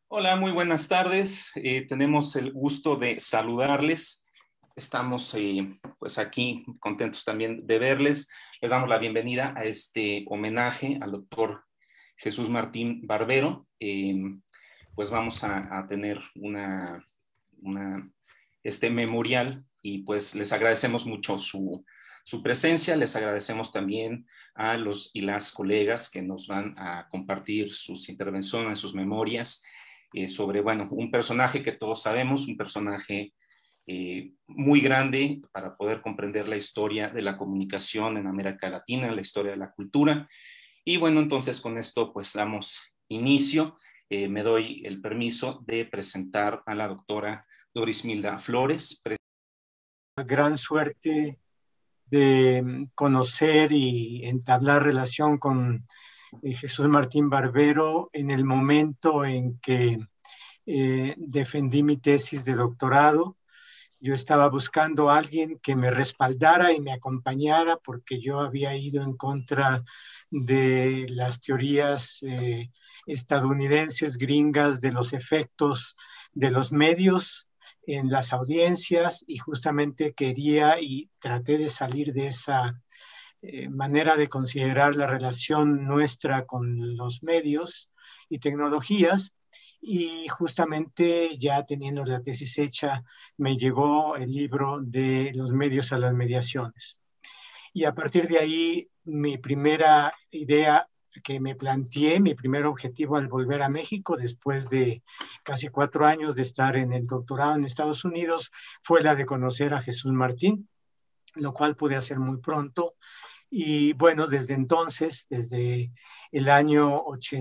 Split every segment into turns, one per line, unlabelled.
Hola, muy buenas tardes. Tenemos el gusto de saludarles. Estamos pues aquí contentos también de verles. Les damos la bienvenida a este homenaje al doctor Jesús Martín Barbero. Pues vamos a tener este memorial y pues les agradecemos mucho su presencia. Les agradecemos también a los y las colegas que nos van a compartir sus intervenciones, sus memorias sobre, bueno, un personaje que todos sabemos, un personaje muy grande para poder comprender la historia de la comunicación en América Latina, la historia de la cultura. Y bueno, entonces con esto pues damos inicio. Me doy el permiso de presentar a la doctora Dorismilda Flores.
Gran suerte de conocer y entablar relación con Jesús Martín Barbero en el momento en que defendí mi tesis de doctorado. Yo estaba buscando a alguien que me respaldara y me acompañara porque yo había ido en contra de las teorías estadounidenses gringas de los efectos de los medios en las audiencias, y justamente quería y traté de salir de esa manera de considerar la relación nuestra con los medios y tecnologías. Y justamente ya teniendo la tesis hecha, me llegó el libro de Los medios a las mediaciones. Y a partir de ahí, mi primera idea que me planteé, mi primer objetivo al volver a México, después de casi 4 años de estar en el doctorado en Estados Unidos, fue la de conocer a Jesús Martín, lo cual pude hacer muy pronto. Y bueno, desde entonces, desde el año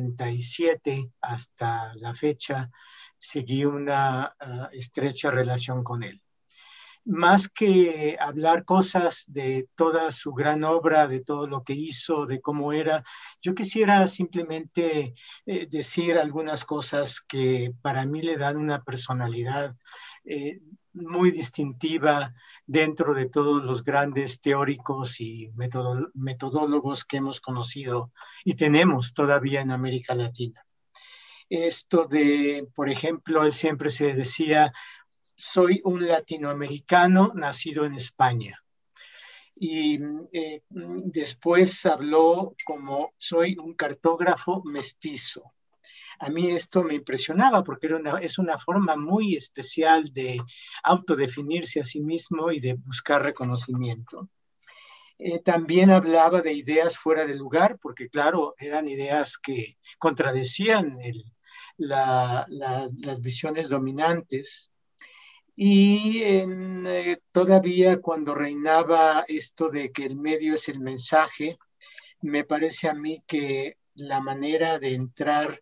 87 hasta la fecha, seguí una estrecha relación con él. Más que hablar cosas de toda su gran obra, de todo lo que hizo, de cómo era, yo quisiera simplemente decir algunas cosas que para mí le dan una personalidad muy distintiva dentro de todos los grandes teóricos y metodólogos que hemos conocido y tenemos todavía en América Latina. Esto de, por ejemplo, él siempre se decía: soy un latinoamericano nacido en España. Y después habló como soy un cartógrafo mestizo. A mí esto me impresionaba porque es una forma muy especial de autodefinirse a sí mismo y de buscar reconocimiento. También hablaba de ideas fuera de lugar, porque claro, eran ideas que contradecían las visiones dominantes. Y todavía cuando reinaba esto de que el medio es el mensaje, me parece a mí que la manera de entrar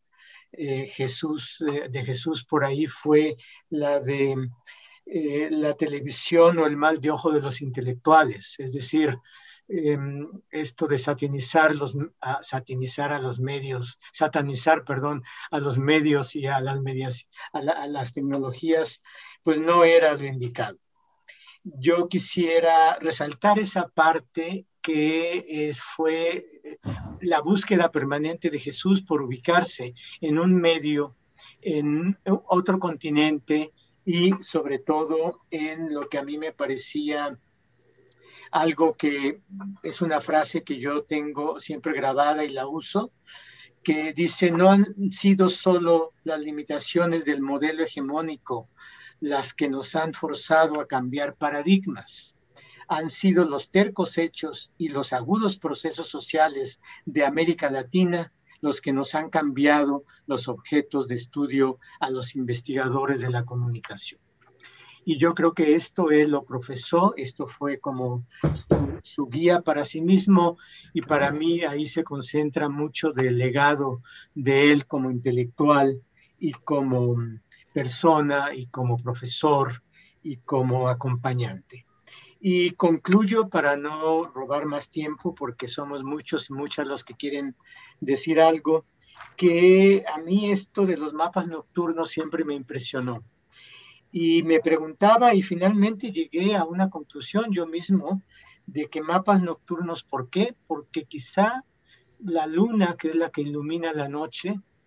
de Jesús por ahí fue la de la televisión o el mal de ojo de los intelectuales, es decir, esto de satanizar a los medios, satanizar, perdón, a los medios y a las tecnologías, pues no era lo indicado. Yo quisiera resaltar esa parte que fue la búsqueda permanente de Jesús por ubicarse en un medio, en otro continente y sobre todo en lo que a mí me parecía algo que es una frase que yo tengo siempre grabada y la uso, que dice: no han sido solo las limitaciones del modelo hegemónico las que nos han forzado a cambiar paradigmas. Han sido los tercos hechos y los agudos procesos sociales de América Latina los que nos han cambiado los objetos de estudio a los investigadores de la comunicación. Y yo creo que esto él lo profesó, esto fue como su guía para sí mismo, y para mí ahí se concentra mucho del legado de él como intelectual y como persona y como profesor y como acompañante. Y concluyo para no robar más tiempo, porque somos muchos y muchas los que quieren decir algo, que a mí esto de los mapas nocturnos siempre me impresionó. Y me preguntaba y finalmente llegué a una conclusión yo mismo de que mapas nocturnos, ¿por qué? Porque quizá la luna, que es la que ilumina la noche,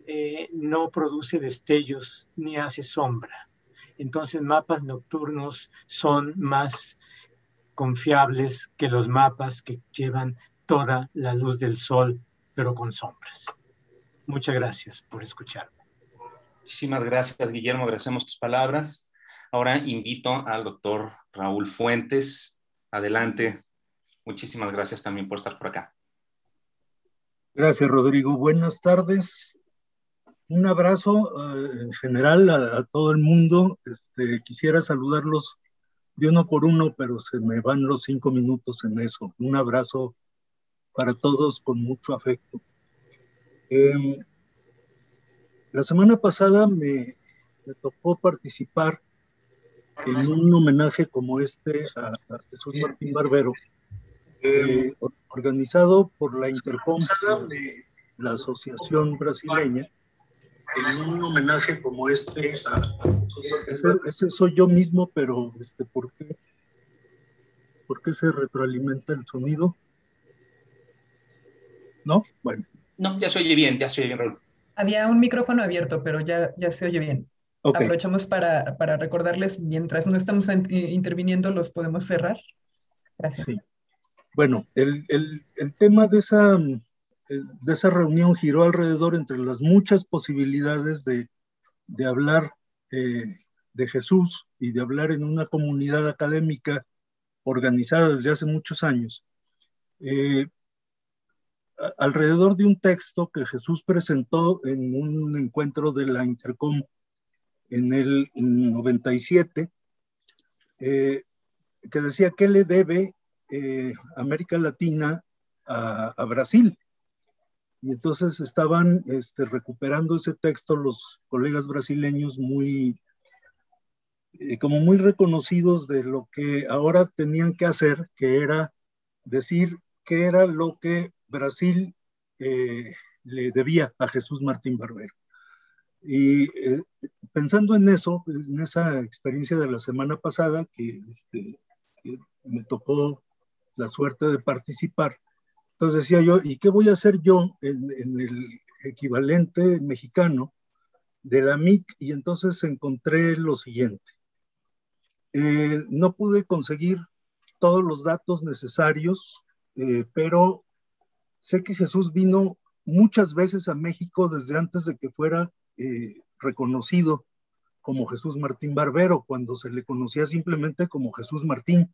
no produce destellos ni hace sombra. Entonces, mapas nocturnos son más confiables que los mapas que llevan toda la luz del sol, pero con sombras. Muchas gracias por escucharme.
Muchísimas gracias, Guillermo. Agradecemos tus palabras. Ahora invito al doctor Raúl Fuentes. Adelante. Muchísimas gracias también por estar por acá.
Gracias, Rodrigo. Buenas tardes. Un abrazo en general a todo el mundo. Quisiera saludarlos de uno por uno, pero se me van los 5 minutos en eso. Un abrazo para todos con mucho afecto. La semana pasada me tocó participar en un homenaje como este a Jesús Martín Barbero, organizado por la Intercom, la asociación brasileña. En un homenaje como este a ese soy yo mismo, pero ¿por qué se retroalimenta el sonido? ¿No? Bueno.
No, ya se oye bien, Raúl.
Había un micrófono abierto, pero ya se oye bien. Okay. Aprovechamos para recordarles, mientras no estamos interviniendo, los podemos cerrar. Gracias.
Sí. Bueno, el tema de esa reunión giró alrededor entre las muchas posibilidades de hablar de Jesús y de hablar en una comunidad académica organizada desde hace muchos años. Alrededor de un texto que Jesús presentó en un encuentro de la Intercom en el 97, que decía qué le debe América Latina a Brasil. Y entonces estaban recuperando ese texto los colegas brasileños como muy reconocidos de lo que ahora tenían que hacer, que era decir qué era lo que Brasil le debía a Jesús Martín Barbero. Y pensando en eso, en esa experiencia de la semana pasada, que me tocó la suerte de participar, entonces decía yo, ¿y qué voy a hacer yo en el equivalente mexicano de la MIC? Y entonces encontré lo siguiente. No pude conseguir todos los datos necesarios, pero sé que Jesús vino muchas veces a México desde antes de que fuera reconocido como Jesús Martín Barbero, cuando se le conocía simplemente como Jesús Martín.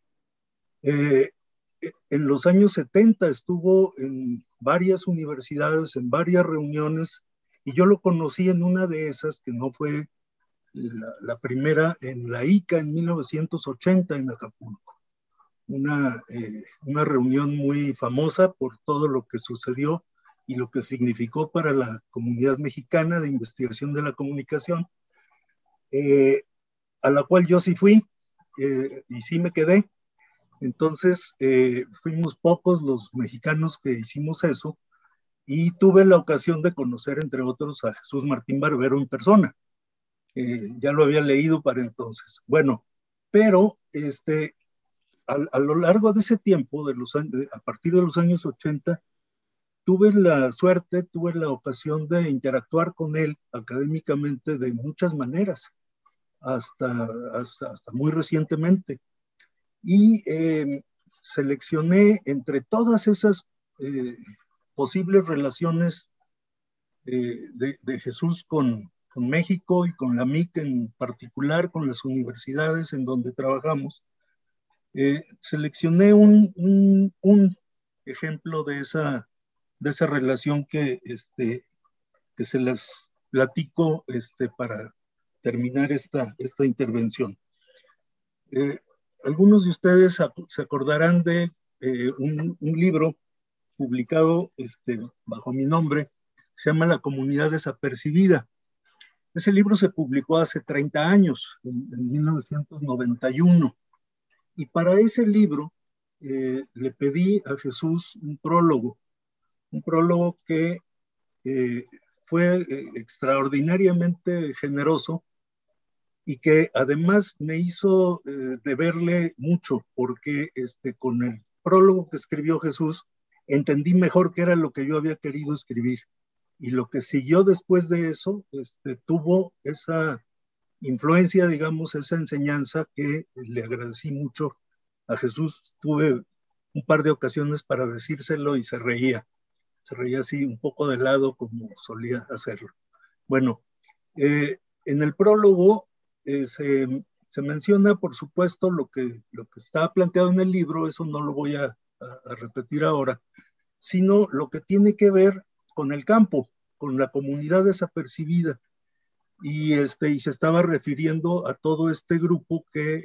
En los años 70 estuvo en varias universidades, en varias reuniones, y yo lo conocí en una de esas, que no fue la primera, en la ICA en 1980 en Acapulco. Una reunión muy famosa por todo lo que sucedió y lo que significó para la comunidad mexicana de investigación de la comunicación, a la cual yo sí fui y sí me quedé. Entonces fuimos pocos los mexicanos que hicimos eso y tuve la ocasión de conocer, entre otros, a Jesús Martín Barbero en persona. Ya lo había leído para entonces. Bueno, pero a lo largo de ese tiempo, a partir de los años 80, tuve la ocasión de interactuar con él académicamente de muchas maneras, hasta muy recientemente. Y seleccioné entre todas esas posibles relaciones de Jesús con México y con la MIC en particular, con las universidades en donde trabajamos. Seleccioné un ejemplo de esa relación que se las platico para terminar esta intervención. Algunos de ustedes se acordarán de un libro publicado bajo mi nombre, se llama La Comunidad Desapercibida. Ese libro se publicó hace 30 años, en 1991. Y para ese libro le pedí a Jesús un prólogo que fue extraordinariamente generoso y que además me hizo deberle mucho, porque con el prólogo que escribió Jesús entendí mejor qué era lo que yo había querido escribir. y lo que siguió después de eso tuvo esa influencia, digamos, esa enseñanza que le agradecí mucho a Jesús. Tuve un par de ocasiones para decírselo y se reía así un poco de lado como solía hacerlo. Bueno, en el prólogo se menciona, por supuesto, lo que está planteado en el libro, eso no lo voy a repetir ahora, sino lo que tiene que ver con el campo, con la comunidad desapercibida. Y se estaba refiriendo a todo este grupo que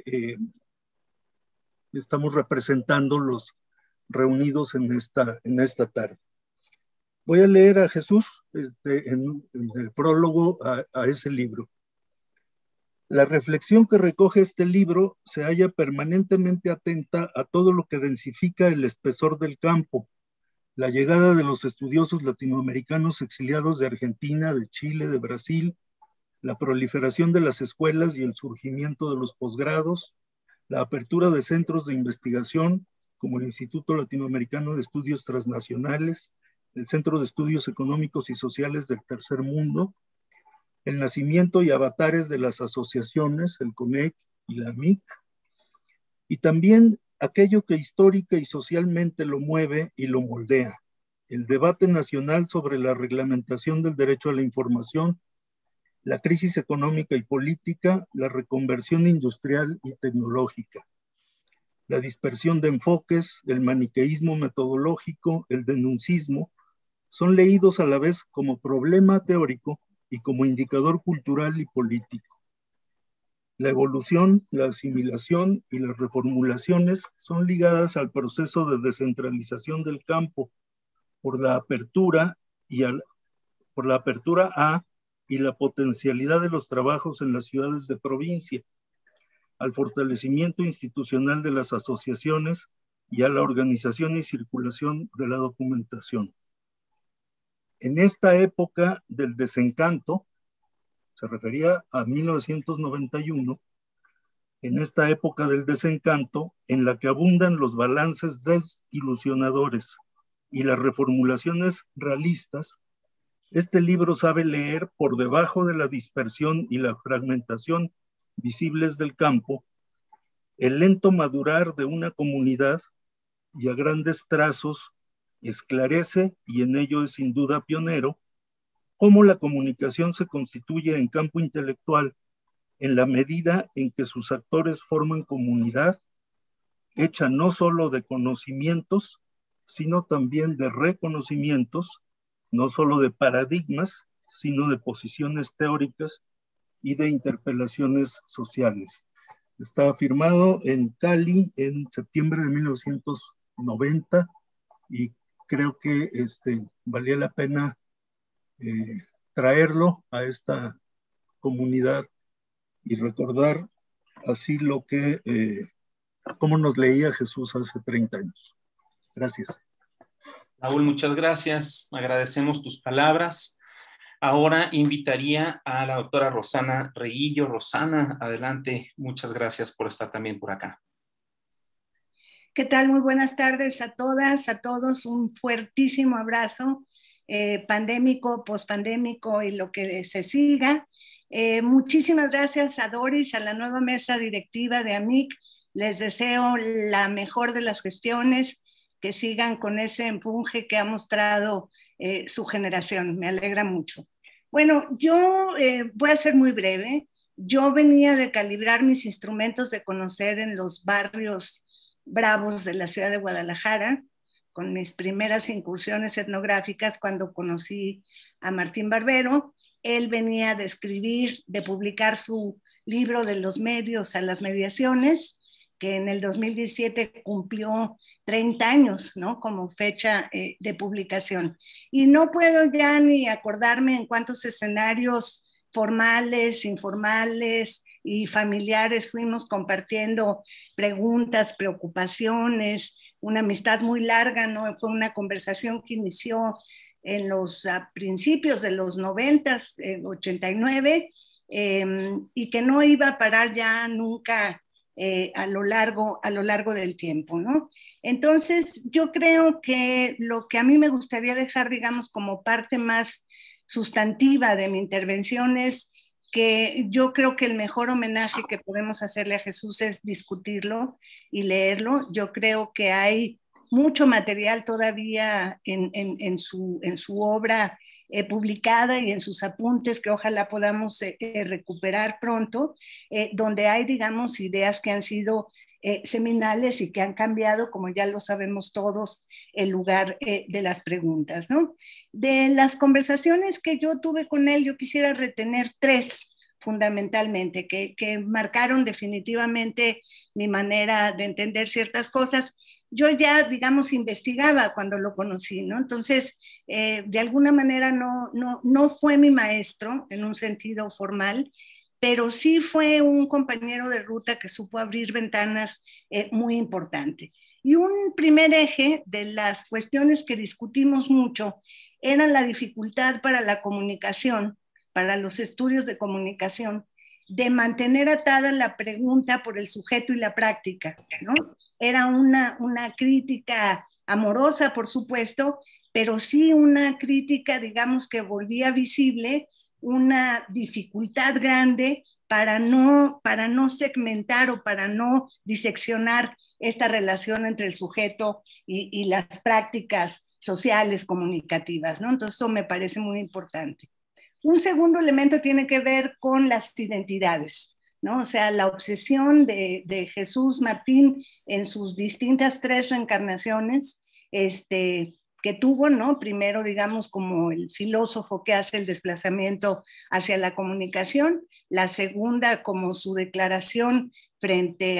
estamos representando los reunidos en esta tarde. Voy a leer a Jesús en el prólogo a ese libro. La reflexión que recoge este libro se halla permanentemente atenta a todo lo que densifica el espesor del campo, la llegada de los estudiosos latinoamericanos exiliados de Argentina, de Chile, de Brasil, la proliferación de las escuelas y el surgimiento de los posgrados, la apertura de centros de investigación como el Instituto Latinoamericano de Estudios Transnacionales, el Centro de Estudios Económicos y Sociales del Tercer Mundo, el nacimiento y avatares de las asociaciones, el CONEC y la MIC, y también aquello que histórica y socialmente lo mueve y lo moldea, el debate nacional sobre la reglamentación del derecho a la información, la crisis económica y política, la reconversión industrial y tecnológica, la dispersión de enfoques, el maniqueísmo metodológico, el denuncismo, son leídos a la vez como problema teórico y como indicador cultural y político. La evolución, la asimilación y las reformulaciones son ligadas al proceso de descentralización del campo por la apertura a y la potencialidad de los trabajos en las ciudades de provincia, al fortalecimiento institucional de las asociaciones y a la organización y circulación de la documentación. En esta época del desencanto, se refería a 1991, en esta época del desencanto, en la que abundan los balances desilusionadores y las reformulaciones realistas, este libro sabe leer por debajo de la dispersión y la fragmentación visibles del campo, el lento madurar de una comunidad y a grandes trazos esclarece, y en ello es sin duda pionero, cómo la comunicación se constituye en campo intelectual en la medida en que sus actores forman comunidad, hecha no solo de conocimientos, sino también de reconocimientos, no solo de paradigmas, sino de posiciones teóricas y de interpelaciones sociales. Estaba firmado en Cali en septiembre de 1990 y creo que valía la pena traerlo a esta comunidad y recordar así lo que, cómo nos leía Jesús hace 30 años. Gracias.
Raúl, muchas gracias. Agradecemos tus palabras. Ahora invitaría a la doctora Rosana Reguillo. Rosana, adelante. Muchas gracias por estar también por acá.
¿Qué tal? Muy buenas tardes a todas, a todos. Un fuertísimo abrazo, pandémico, pospandémico y lo que se siga. Muchísimas gracias a Doris, a la nueva mesa directiva de AMIC. Les deseo la mejor de las gestiones, que sigan con ese empuje que ha mostrado su generación. Me alegra mucho. Bueno, yo voy a ser muy breve. Yo venía de calibrar mis instrumentos de conocer en los barrios bravos de la ciudad de Guadalajara, con mis primeras incursiones etnográficas cuando conocí a Martín Barbero. Él venía de escribir, de publicar su libro de los medios a las mediaciones, que en el 2017 cumplió 30 años, ¿no? Como fecha de publicación. Y no puedo ya ni acordarme en cuántos escenarios formales, informales y familiares fuimos compartiendo preguntas, preocupaciones, una amistad muy larga, ¿no? Fue una conversación que inició en los principios de los 90, 89, y que no iba a parar ya nunca a lo largo del tiempo, ¿no? Entonces, yo creo que lo que a mí me gustaría dejar, digamos, como parte más sustantiva de mi intervención es que yo creo que el mejor homenaje que podemos hacerle a Jesús es discutirlo y leerlo. Yo creo que hay mucho material todavía en su obra publicada y en sus apuntes que ojalá podamos recuperar pronto, donde hay, digamos, ideas que han sido seminales y que han cambiado, como ya lo sabemos todos, el lugar de las preguntas, ¿no? De las conversaciones que yo tuve con él, yo quisiera retener 3 fundamentalmente, que marcaron definitivamente mi manera de entender ciertas cosas. Yo ya, digamos, investigaba cuando lo conocí, ¿no? Entonces, de alguna manera no fue mi maestro en un sentido formal, pero sí fue un compañero de ruta que supo abrir ventanas muy importante. Y un primer eje de las cuestiones que discutimos mucho era la dificultad para la comunicación, para los estudios de comunicación, de mantener atada la pregunta por el sujeto y la práctica, ¿no? Era una crítica amorosa, por supuesto, pero sí una crítica, digamos, que volvía visible una dificultad grande para no segmentar o para no diseccionar esta relación entre el sujeto y las prácticas sociales, comunicativas, ¿no? Entonces eso me parece muy importante. Un segundo elemento tiene que ver con las identidades, ¿no? O sea, la obsesión de Jesús Martín en sus distintas 3 reencarnaciones, que tuvo, ¿no? Primero, digamos, como el filósofo que hace el desplazamiento hacia la comunicación, la segunda como su declaración frente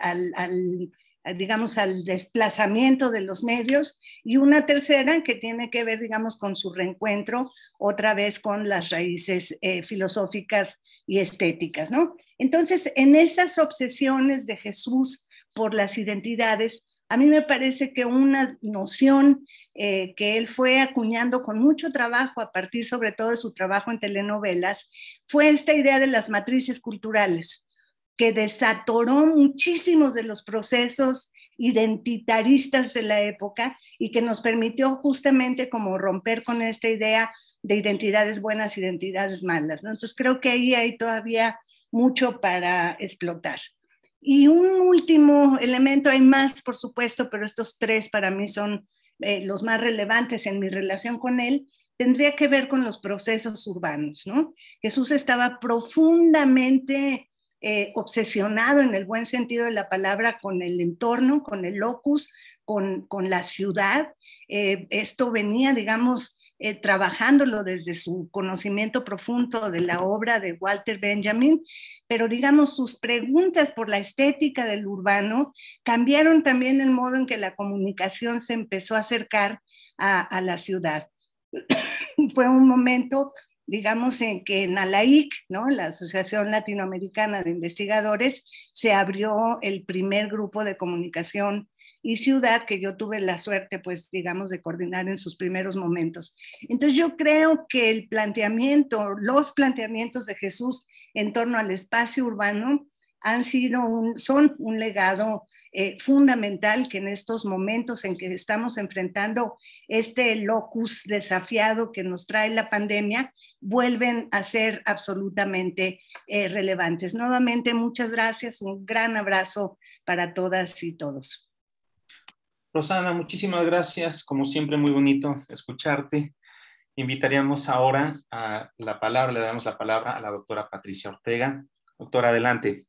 digamos, al desplazamiento de los medios, y una tercera que tiene que ver, digamos, con su reencuentro otra vez con las raíces filosóficas y estéticas, ¿no? Entonces, en esas obsesiones de Jesús por las identidades, a mí me parece que una noción que él fue acuñando con mucho trabajo, a partir sobre todo de su trabajo en telenovelas, fue esta idea de las matrices culturales, que desatoró muchísimos de los procesos identitaristas de la época y que nos permitió justamente como romper con esta idea de identidades buenas, identidades malas, ¿no? Entonces creo que ahí hay todavía mucho para explotar. Y un último elemento, hay más por supuesto, pero estos 3 para mí son los más relevantes en mi relación con él, tendría que ver con los procesos urbanos, ¿no? Jesús estaba profundamente obsesionado en el buen sentido de la palabra con el entorno, con el locus, con la ciudad. Esto venía, digamos, trabajándolo desde su conocimiento profundo de la obra de Walter Benjamin, pero digamos sus preguntas por la estética del urbano cambiaron también el modo en que la comunicación se empezó a acercar a la ciudad. Fue un momento, digamos, en que en ALAIC, ¿no? La Asociación Latinoamericana de Investigadores, se abrió el primer grupo de comunicación y ciudad que yo tuve la suerte, pues, digamos, de coordinar en sus primeros momentos. Entonces yo creo que el planteamiento, los planteamientos de Jesús en torno al espacio urbano son un legado fundamental que en estos momentos en que estamos enfrentando este locus desafiado que nos trae la pandemia, vuelven a ser absolutamente relevantes. Nuevamente, muchas gracias, un gran abrazo para todas y todos.
Rosana, muchísimas gracias, como siempre muy bonito escucharte. Invitaríamos ahora a la palabra, le damos la palabra a la doctora Patricia Ortega. Doctora, adelante.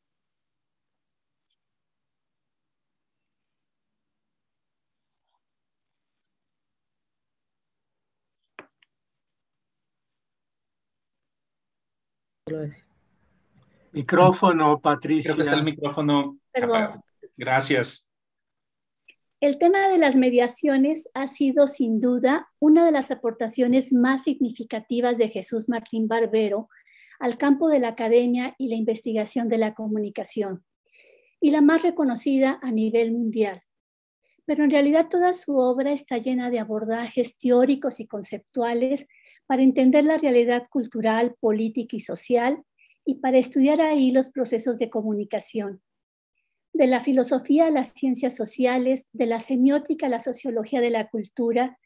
Micrófono, Patricia.
Creo que está el micrófono.
Perdón.
Gracias.
El tema de las mediaciones ha sido sin duda una de las aportaciones más significativas de Jesús Martín Barbero al campo de la academia y la investigación de la comunicación, y la más reconocida a nivel mundial. Pero en realidad toda su obra está llena de abordajes teóricos y conceptuales para entender la realidad cultural, política y social, y para estudiar ahí los procesos de comunicación. De la filosofía a las ciencias sociales, de la semiótica a la sociología de la cultura,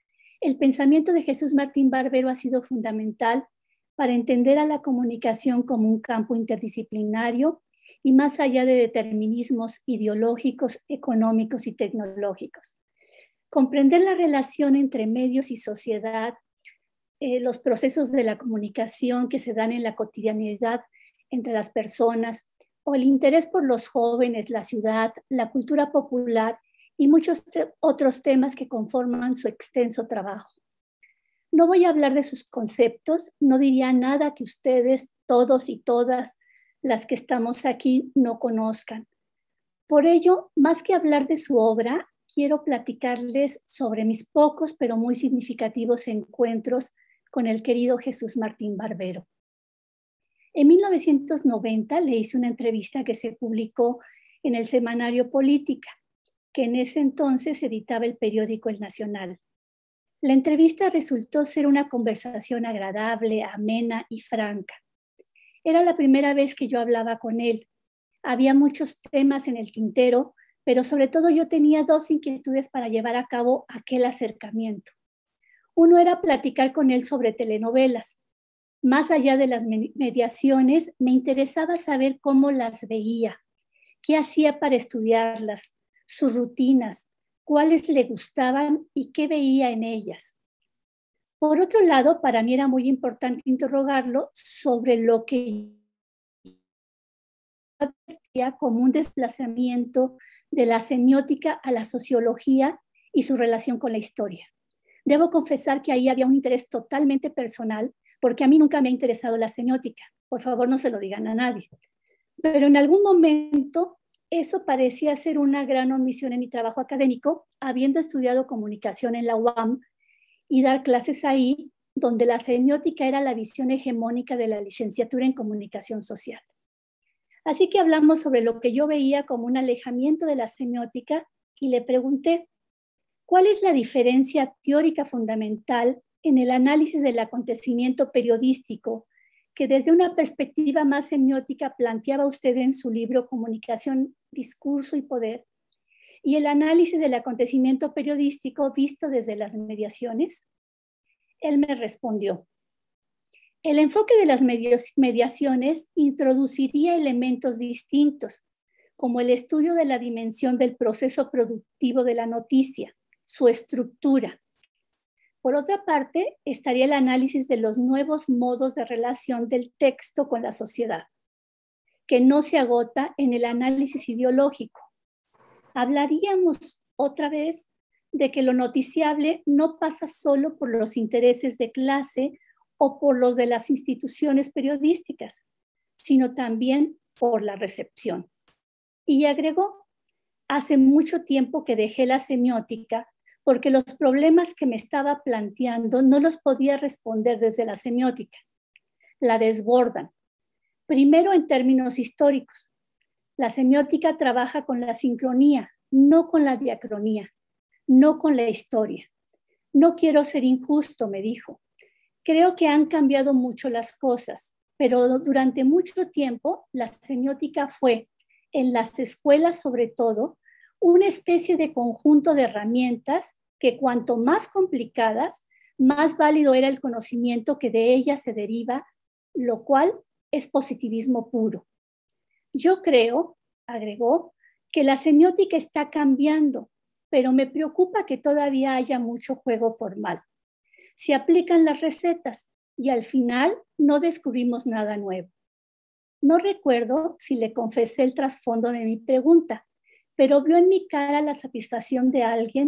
el pensamiento de Jesús Martín Barbero ha sido fundamental para entender a la comunicación como un campo interdisciplinario y más allá de determinismos ideológicos, económicos y tecnológicos. Comprender la relación entre medios y sociedad, los procesos de la comunicación que se dan en la cotidianidad entre las personas, o el interés por los jóvenes, la ciudad, la cultura popular y muchos otros temas que conforman su extenso trabajo. No voy a hablar de sus conceptos, no diría nada que ustedes, todos y todas las que estamos aquí, no conozcan. Por ello, más que hablar de su obra, quiero platicarles sobre mis pocos pero muy significativos encuentros con el querido Jesús Martín Barbero. En 1990 le hice una entrevista que se publicó en el semanario Política, que en ese entonces editaba el periódico El Nacional. La entrevista resultó ser una conversación agradable, amena y franca. Era la primera vez que yo hablaba con él. Había muchos temas en el tintero, pero sobre todo yo tenía dos inquietudes para llevar a cabo aquel acercamiento. Uno era platicar con él sobre telenovelas. Más allá de las mediaciones, me interesaba saber cómo las veía, qué hacía para estudiarlas, sus rutinas, cuáles le gustaban y qué veía en ellas. Por otro lado, para mí era muy importante interrogarlo sobre lo que veía como un desplazamiento de la semiótica a la sociología y su relación con la historia. Debo confesar que ahí había un interés totalmente personal, porque a mí nunca me ha interesado la semiótica. Por favor, no se lo digan a nadie. Pero en algún momento eso parecía ser una gran omisión en mi trabajo académico, habiendo estudiado comunicación en la UAM y dar clases ahí, donde la semiótica era la visión hegemónica de la licenciatura en comunicación social. Así que hablamos sobre lo que yo veía como un alejamiento de la semiótica y le pregunté, ¿cuál es la diferencia teórica fundamental en el análisis del acontecimiento periodístico que desde una perspectiva más semiótica planteaba usted en su libro Comunicación, Discurso y Poder, y el análisis del acontecimiento periodístico visto desde las mediaciones? Él me respondió, el enfoque de las mediaciones introduciría elementos distintos, como el estudio de la dimensión del proceso productivo de la noticia, su estructura. Por otra parte, estaría el análisis de los nuevos modos de relación del texto con la sociedad, que no se agota en el análisis ideológico. Hablaríamos otra vez de que lo noticiable no pasa solo por los intereses de clase o por los de las instituciones periodísticas, sino también por la recepción. Y agregó, hace mucho tiempo que dejé la semiótica porque los problemas que me estaba planteando no los podía responder desde la semiótica. La desbordan. Primero, en términos históricos. La semiótica trabaja con la sincronía, no con la diacronía, no con la historia. No quiero ser injusto, me dijo. Creo que han cambiado mucho las cosas, pero durante mucho tiempo la semiótica fue, en las escuelas sobre todo, una especie de conjunto de herramientas que cuanto más complicadas, más válido era el conocimiento que de ellas se deriva, lo cual es positivismo puro. Yo creo, agregó, que la semiótica está cambiando, pero me preocupa que todavía haya mucho juego formal. Se aplican las recetas y al final no descubrimos nada nuevo. No recuerdo si le confesé el trasfondo de mi pregunta, pero vio en mi cara la satisfacción de alguien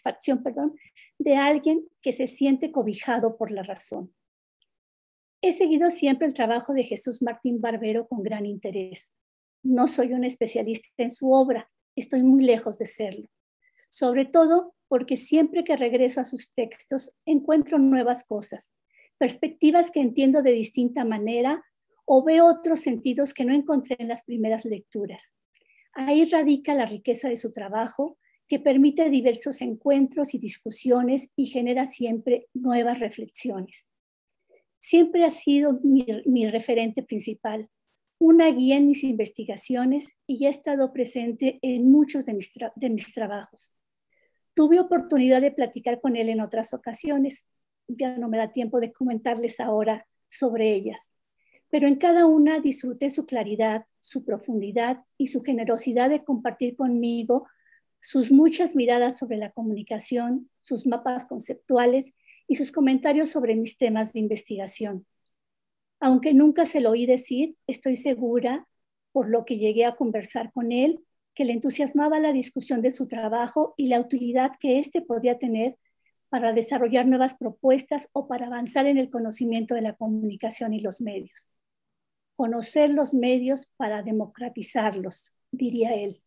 que se siente cobijado por la razón. He seguido siempre el trabajo de Jesús Martín Barbero con gran interés. No soy un especialista en su obra, estoy muy lejos de serlo. Sobre todo porque siempre que regreso a sus textos encuentro nuevas cosas, perspectivas que entiendo de distinta manera o veo otros sentidos que no encontré en las primeras lecturas. Ahí radica la riqueza de su trabajo, que permite diversos encuentros y discusiones y genera siempre nuevas reflexiones. Siempre ha sido mi referente principal, una guía en mis investigaciones y ha estado presente en muchos de mis trabajos. Tuve oportunidad de platicar con él en otras ocasiones. Ya no me da tiempo de comentarles ahora sobre ellas, pero en cada una disfruté su claridad, su profundidad y su generosidad de compartir conmigo sus muchas miradas sobre la comunicación, sus mapas conceptuales y sus comentarios sobre mis temas de investigación. Aunque nunca se lo oí decir, estoy segura, por lo que llegué a conversar con él, que le entusiasmaba la discusión de su trabajo y la utilidad que éste podría tener para desarrollar nuevas propuestas o para avanzar en el conocimiento de la comunicación y los medios. Conocer los medios para democratizarlos, diría él.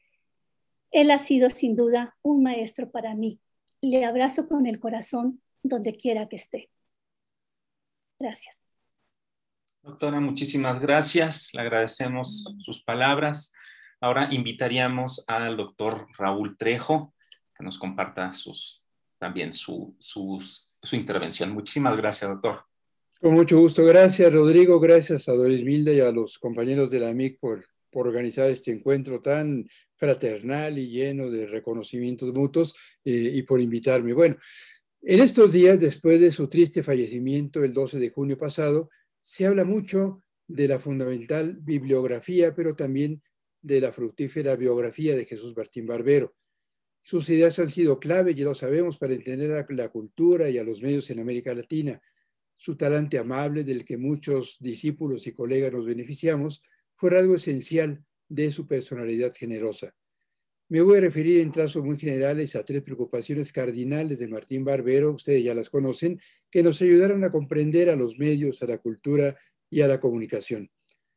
Él ha sido sin duda un maestro para mí. Le abrazo con el corazón donde quiera que esté. Gracias.
Doctora, muchísimas gracias. Le agradecemos sus palabras. Ahora invitaríamos al doctor Raúl Trejo que nos comparta también su intervención. Muchísimas gracias, doctor.
Con mucho gusto. Gracias, Rodrigo. Gracias a Doris Milde y a los compañeros de la AMIC por organizar este encuentro tan fraternal y lleno de reconocimientos mutuos y por invitarme. Bueno, en estos días, después de su triste fallecimiento el 12 de junio pasado, se habla mucho de la fundamental bibliografía, pero también de la fructífera biografía de Jesús Martín Barbero. Sus ideas han sido clave, ya lo sabemos, para entender a la cultura y a los medios en América Latina. Su talante amable, del que muchos discípulos y colegas nos beneficiamos, fue algo esencial de su personalidad generosa. Me voy a referir en trazos muy generales a 3 preocupaciones cardinales de Martín Barbero, ustedes ya las conocen, que nos ayudaron a comprender a los medios, a la cultura y a la comunicación.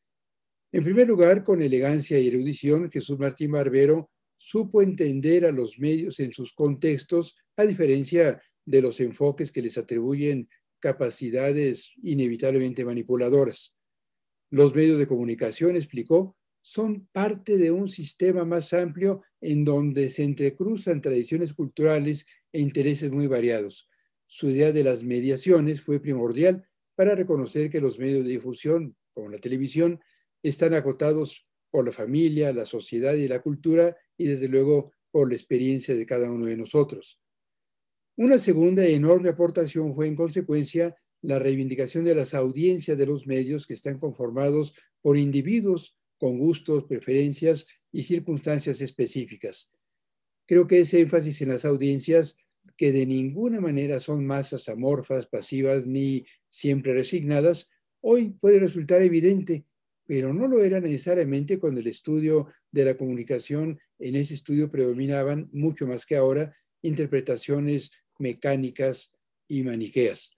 En primer lugar, con elegancia y erudición, Jesús Martín Barbero supo entender a los medios en sus contextos, a diferencia de los enfoques que les atribuyen capacidades inevitablemente manipuladoras. Los medios de comunicación, explicó, son parte de un sistema más amplio en donde se entrecruzan tradiciones culturales e intereses muy variados. Su idea de las mediaciones fue primordial para reconocer que los medios de difusión, como la televisión, están acotados por la familia, la sociedad y la cultura, y desde luego por la experiencia de cada uno de nosotros. Una segunda enorme aportación fue, en consecuencia, la reivindicación de las audiencias de los medios, que están conformados por individuos con gustos, preferencias y circunstancias específicas. Creo que ese énfasis en las audiencias, que de ninguna manera son masas amorfas, pasivas ni siempre resignadas, hoy puede resultar evidente, pero no lo era necesariamente cuando el estudio de la comunicación, en ese estudio predominaban, mucho más que ahora, interpretaciones mecánicas y maniqueas.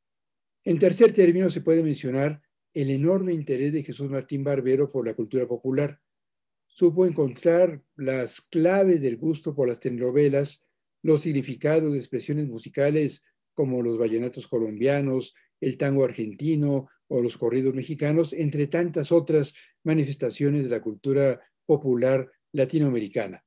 En tercer término, se puede mencionar el enorme interés de Jesús Martín Barbero por la cultura popular. Supo encontrar las claves del gusto por las telenovelas, los significados de expresiones musicales como los vallenatos colombianos, el tango argentino o los corridos mexicanos, entre tantas otras manifestaciones de la cultura popular latinoamericana.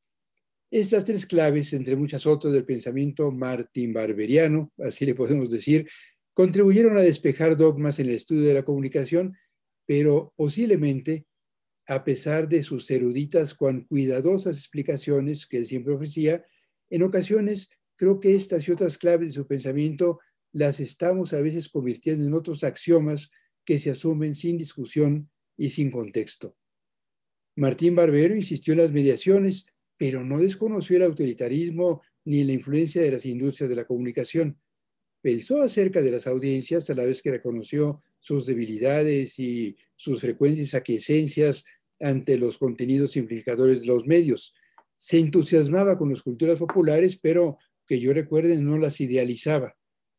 Estas 3 claves, entre muchas otras del pensamiento martín barberiano, así le podemos decir, contribuyeron a despejar dogmas en el estudio de la comunicación, pero posiblemente, a pesar de sus eruditas cuan cuidadosas explicaciones que él siempre ofrecía, en ocasiones creo que estas y otras claves de su pensamiento las estamos a veces convirtiendo en otros axiomas que se asumen sin discusión y sin contexto. Martín Barbero insistió en las mediaciones, pero no desconoció el autoritarismo ni la influencia de las industrias de la comunicación. Pensó acerca de las audiencias a la vez que reconoció sus debilidades y sus frecuentes aquiescencias ante los contenidos simplificadores de los medios. Se entusiasmaba con las culturas populares, pero que yo recuerde no las idealizaba.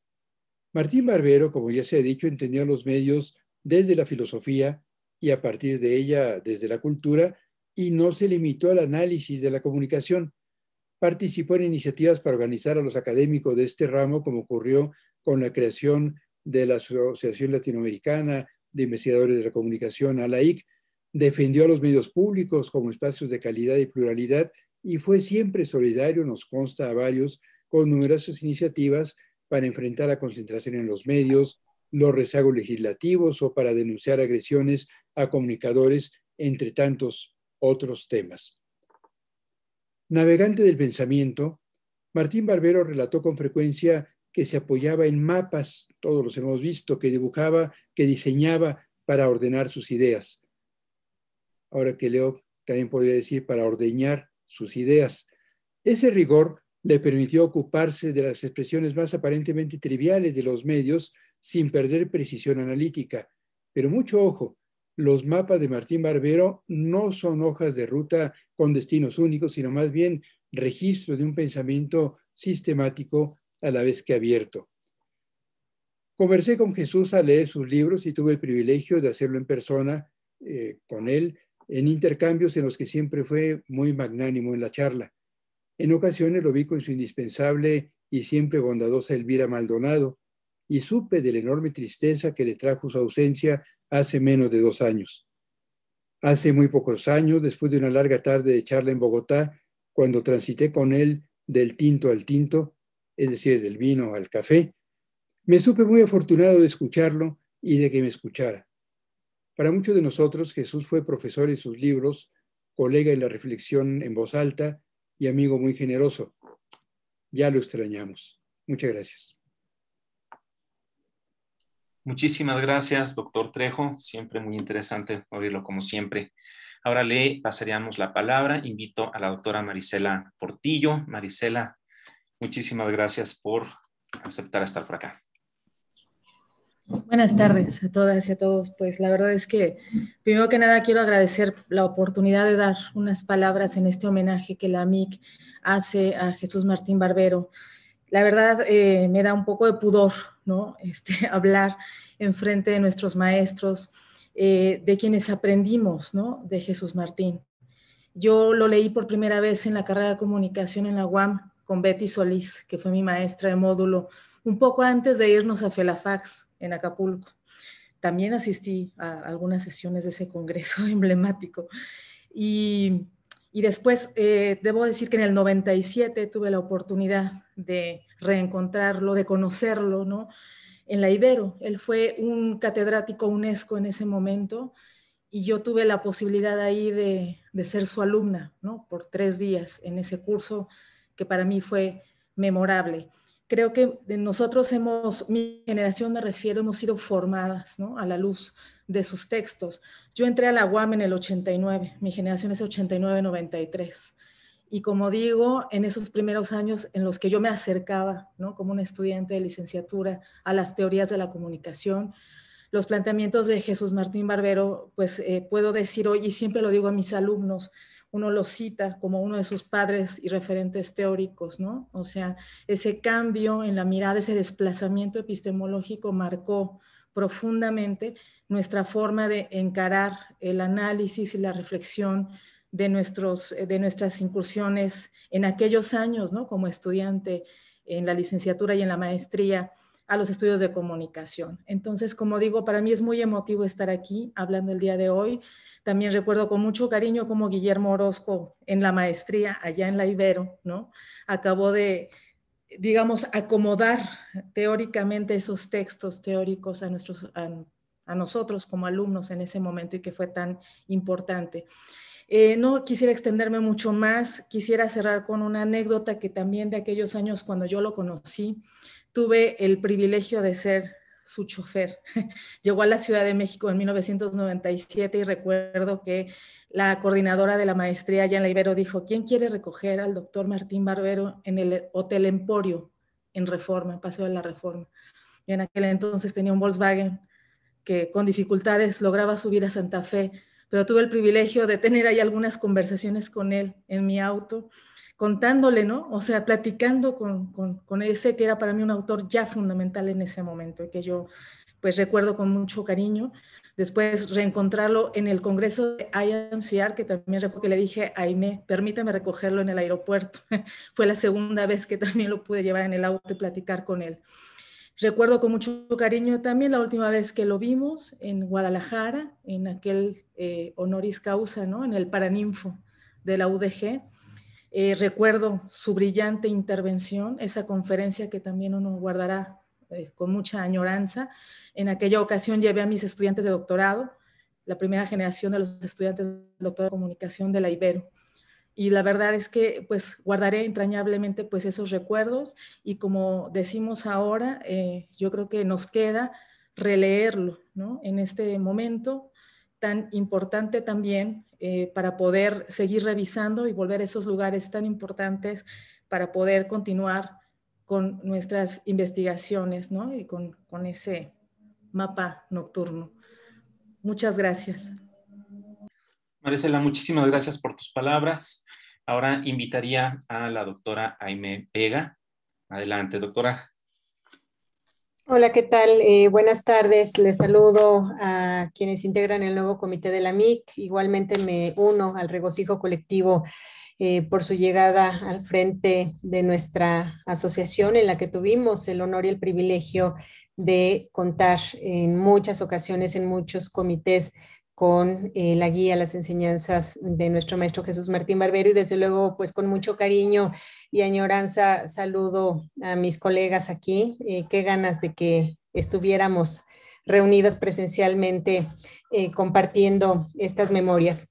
Martín Barbero, como ya se ha dicho, entendía los medios desde la filosofía y a partir de ella desde la cultura, y no se limitó al análisis de la comunicación. Participó en iniciativas para organizar a los académicos de este ramo, como ocurrió con la creación de la Asociación Latinoamericana de Investigadores de la Comunicación, ALAIC, defendió a los medios públicos como espacios de calidad y pluralidad y fue siempre solidario, nos consta a varios, con numerosas iniciativas para enfrentar la concentración en los medios, los rezagos legislativos o para denunciar agresiones a comunicadores, entre tantos otros temas. Navegante del pensamiento, Martín Barbero relató con frecuencia que se apoyaba en mapas, todos los hemos visto, que dibujaba, que diseñaba para ordenar sus ideas. Ahora que leo, también podría decir para ordeñar sus ideas. Ese rigor le permitió ocuparse de las expresiones más aparentemente triviales de los medios sin perder precisión analítica. Pero mucho ojo, los mapas de Martín Barbero no son hojas de ruta con destinos únicos, sino más bien registro de un pensamiento sistemático a la vez que abierto. Conversé con Jesús al leer sus libros y tuve el privilegio de hacerlo en persona con él, en intercambios en los que siempre fue muy magnánimo en la charla. En ocasiones lo vi con su indispensable y siempre bondadosa Elvira Maldonado y supe de la enorme tristeza que le trajo su ausencia hace menos de 2 años. Hace muy pocos años, después de una larga tarde de charla en Bogotá, cuando transité con él del tinto al tinto, es decir, del vino al café, me supe muy afortunado de escucharlo y de que me escuchara. Para muchos de nosotros, Jesús fue profesor en sus libros, colega en la reflexión en voz alta y amigo muy generoso. Ya lo extrañamos. Muchas gracias.
Muchísimas gracias, doctor Trejo. Siempre muy interesante oírlo como siempre. Ahora le pasaríamos la palabra. Invito a la doctora Marisela Portillo. Marisela, muchísimas gracias por aceptar estar por acá.
Buenas tardes a todas y a todos. Pues la verdad es que, primero que nada, quiero agradecer la oportunidad de dar unas palabras en este homenaje que la AMIC hace a Jesús Martín Barbero. La verdad me da un poco de pudor, ¿no? Hablar enfrente de nuestros maestros, de quienes aprendimos, ¿no? De Jesús Martín. Yo lo leí por primera vez en la carrera de comunicación en la UAM con Betty Solís, que fue mi maestra de módulo, un poco antes de irnos a Felafax en Acapulco. También asistí a algunas sesiones de ese congreso emblemático. Y después, debo decir que en el 97 tuve la oportunidad de reencontrarlo, de conocerlo, ¿no? En la Ibero. Él fue un catedrático UNESCO en ese momento y yo tuve la posibilidad ahí de ser su alumna, ¿no? Por 3 días en ese curso que para mí fue memorable. Creo que nosotros mi generación me refiero, hemos sido formadas, ¿no? A la luz de sus textos. Yo entré a la UAM en el 89, mi generación es 89-93. Y como digo, en esos primeros años en los que yo me acercaba, ¿no? Como una estudiante de licenciatura a las teorías de la comunicación, los planteamientos de Jesús Martín Barbero, pues puedo decir hoy, y siempre lo digo a mis alumnos, uno lo cita como uno de sus padres y referentes teóricos, ¿no? O sea, ese cambio en la mirada, ese desplazamiento epistemológico marcó profundamente nuestra forma de encarar el análisis y la reflexión de nuestras incursiones en aquellos años, ¿no? Como estudiante en la licenciatura y en la maestría, a los estudios de comunicación. Entonces, como digo, para mí es muy emotivo estar aquí hablando el día de hoy. También recuerdo con mucho cariño cómo Guillermo Orozco en la maestría allá en la Ibero, ¿no? Acabó de, digamos, acomodar teóricamente esos textos teóricos a nosotros como alumnos en ese momento y que fue tan importante. No quisiera extenderme mucho más, quisiera cerrar con una anécdota que también de aquellos años cuando yo lo conocí, tuve el privilegio de ser su chofer. Llegó a la Ciudad de México en 1997 y recuerdo que la coordinadora de la maestría allá en la Ibero dijo, ¿quién quiere recoger al doctor Martín Barbero en el Hotel Emporio en Reforma, en Paseo de la Reforma? Y en aquel entonces tenía un Volkswagen que con dificultades lograba subir a Santa Fe, pero tuve el privilegio de tener ahí algunas conversaciones con él en mi auto, contándole, ¿no? O sea, platicando con ese que era para mí un autor ya fundamental en ese momento, y que yo pues recuerdo con mucho cariño. Después reencontrarlo en el congreso de IMCR, que también recuerdo que le dije, Aimé, permítame recogerlo en el aeropuerto. Fue la segunda vez que también lo pude llevar en el auto y platicar con él. Recuerdo con mucho cariño también la última vez que lo vimos en Guadalajara, en aquel honoris causa, ¿no? En el Paraninfo de la UDG. Recuerdo su brillante intervención, esa conferencia que también uno guardará con mucha añoranza. En aquella ocasión llevé a mis estudiantes de doctorado, la primera generación de los estudiantes de doctorado de comunicación de la Ibero. y la verdad es que pues guardaré entrañablemente pues esos recuerdos, y como decimos ahora, yo creo que nos queda releerlo, ¿no? En este momento tan importante también, para poder seguir revisando y volver a esos lugares tan importantes para poder continuar con nuestras investigaciones, ¿no? Y con ese mapa nocturno. Muchas gracias.
Maricela, muchísimas gracias por tus palabras. Ahora invitaría a la doctora Aimee Vega. Adelante, doctora.
Hola, ¿qué tal? Buenas tardes. Les saludo a quienes integran el nuevo comité de la MIC. Igualmente me uno al regocijo colectivo por su llegada al frente de nuestra asociación, en la que tuvimos el honor y el privilegio de contar en muchas ocasiones, en muchos comités, con la guía, las enseñanzas de nuestro maestro Jesús Martín Barbero, y desde luego pues con mucho cariño y añoranza saludo a mis colegas aquí. Qué ganas de que estuviéramos reunidas presencialmente compartiendo estas memorias.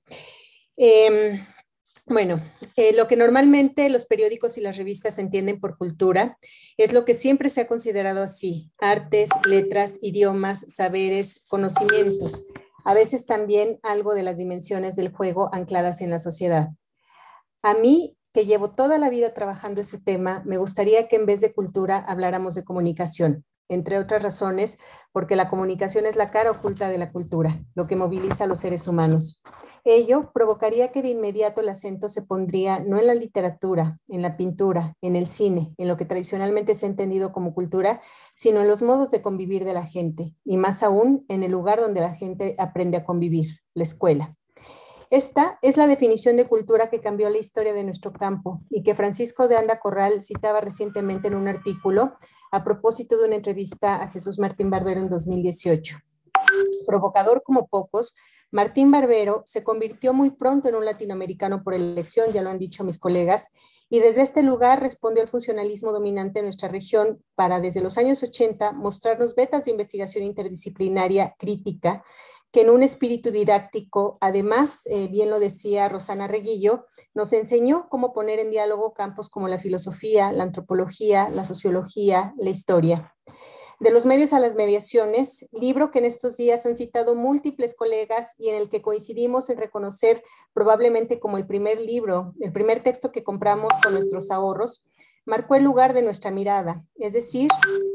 Bueno, lo que normalmente los periódicos y las revistas entienden por cultura es lo que siempre se ha considerado así: artes, letras, idiomas, saberes, conocimientos. A veces también algo de las dimensiones del juego ancladas en la sociedad. A mí, que llevo toda la vida trabajando ese tema, me gustaría que en vez de cultura habláramos de comunicación, entre otras razones, porque la comunicación es la cara oculta de la cultura, lo que moviliza a los seres humanos. Ello provocaría que de inmediato el acento se pondría no en la literatura, en la pintura, en el cine, en lo que tradicionalmente se ha entendido como cultura, sino en los modos de convivir de la gente, y más aún en el lugar donde la gente aprende a convivir, la escuela. Esta es la definición de cultura que cambió la historia de nuestro campo y que Francisco de Anda Corral citaba recientemente en un artículo a propósito de una entrevista a Jesús Martín Barbero en 2018. Provocador como pocos, Martín Barbero se convirtió muy pronto en un latinoamericano por elección, ya lo han dicho mis colegas, y desde este lugar respondió al funcionalismo dominante en nuestra región para, desde los años 80, mostrarnos vetas de investigación interdisciplinaria crítica, que en un espíritu didáctico, además, bien lo decía Rosana Reguillo, nos enseñó cómo poner en diálogo campos como la filosofía, la antropología, la sociología, la historia. De los medios a las mediaciones, libro que en estos días han citado múltiples colegas y en el que coincidimos en reconocer probablemente como el primer libro, el primer texto que compramos con nuestros ahorros, marcó el lugar de nuestra mirada, es decir,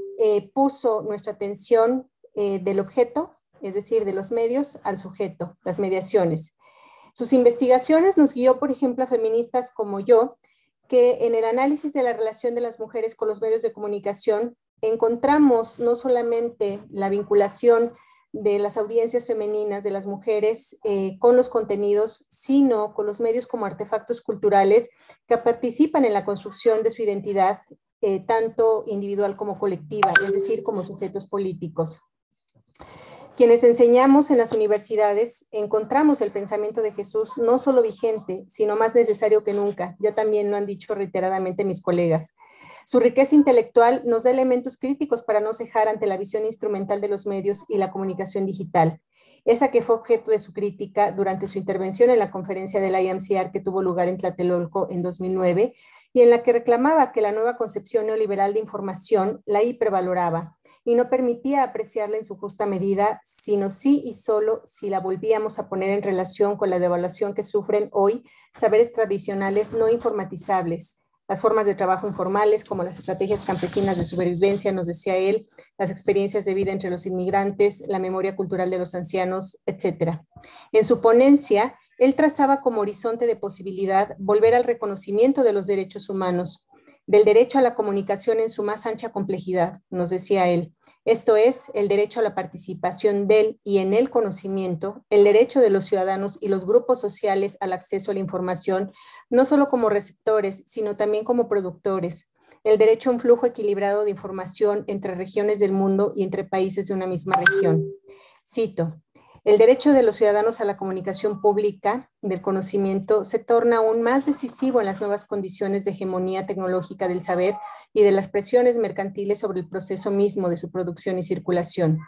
puso nuestra atención del objeto, es decir, de los medios al sujeto, las mediaciones. Sus investigaciones nos guió, por ejemplo, a feministas como yo, que en el análisis de la relación de las mujeres con los medios de comunicación encontramos no solamente la vinculación de las audiencias femeninas, de las mujeres con los contenidos, sino con los medios como artefactos culturales que participan en la construcción de su identidad, tanto individual como colectiva, es decir, como sujetos políticos. Quienes enseñamos en las universidades encontramos el pensamiento de Jesús no solo vigente, sino más necesario que nunca. Ya también lo han dicho reiteradamente mis colegas. Su riqueza intelectual nos da elementos críticos para no cejar ante la visión instrumental de los medios y la comunicación digital, esa que fue objeto de su crítica durante su intervención en la conferencia de la IAMCIAR que tuvo lugar en Tlatelolco en 2009 y en la que reclamaba que la nueva concepción neoliberal de información la hipervaloraba y no permitía apreciarla en su justa medida, sino sí y solo si la volvíamos a poner en relación con la devaluación que sufren hoy saberes tradicionales no informatizables, las formas de trabajo informales como las estrategias campesinas de supervivencia, nos decía él, las experiencias de vida entre los inmigrantes, la memoria cultural de los ancianos, etc. En su ponencia, él trazaba como horizonte de posibilidad volver al reconocimiento de los derechos humanos, del derecho a la comunicación en su más ancha complejidad, nos decía él. Esto es, el derecho a la participación del y en el conocimiento, el derecho de los ciudadanos y los grupos sociales al acceso a la información, no solo como receptores, sino también como productores, el derecho a un flujo equilibrado de información entre regiones del mundo y entre países de una misma región. Cito, el derecho de los ciudadanos a la comunicación pública del conocimiento se torna aún más decisivo en las nuevas condiciones de hegemonía tecnológica del saber y de las presiones mercantiles sobre el proceso mismo de su producción y circulación.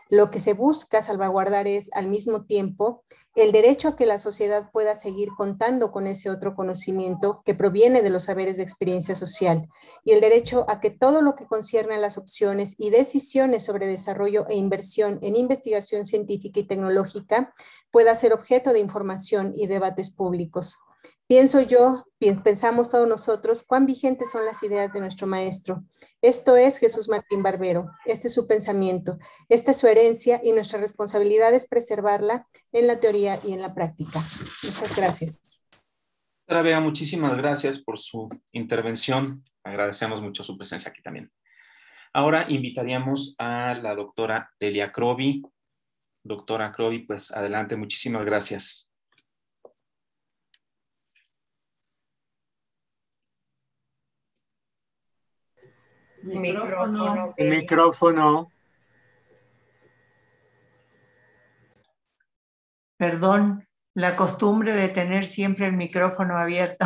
Lo que se busca salvaguardar es, al mismo tiempo, el derecho a que la sociedad pueda seguir contando con ese otro conocimiento que proviene de los saberes de experiencia social, y el derecho a que todo lo que concierne a las opciones y decisiones sobre desarrollo e inversión en investigación científica y tecnológica pueda ser objeto de información y debates públicos. Pensamos todos nosotros cuán vigentes son las ideas de nuestro maestro. Esto es Jesús Martín Barbero, este es su pensamiento, esta es su herencia y nuestra responsabilidad es preservarla en la teoría y en la práctica. Muchas gracias.
Doctora Vega, muchísimas gracias por su intervención. Agradecemos mucho su presencia aquí también. Ahora invitaríamos a la doctora Delia Crovi. Doctora Crovi, pues adelante, muchísimas gracias.
Micrófono.
Perdón, la costumbre de tener siempre el micrófono abierto.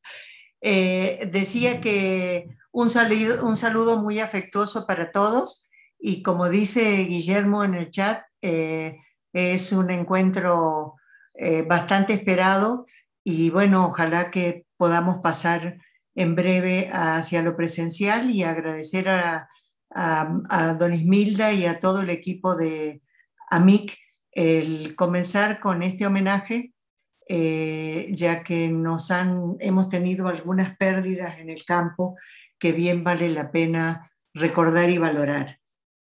Decía que un saludo muy afectuoso para todos, y como dice Guillermo en el chat, es un encuentro bastante esperado, y bueno, ojalá que podamos pasar en breve hacia lo presencial, y agradecer a Don Ismilda y a todo el equipo de AMIC el comenzar con este homenaje, ya que hemos tenido algunas pérdidas en el campo que bien vale la pena recordar y valorar.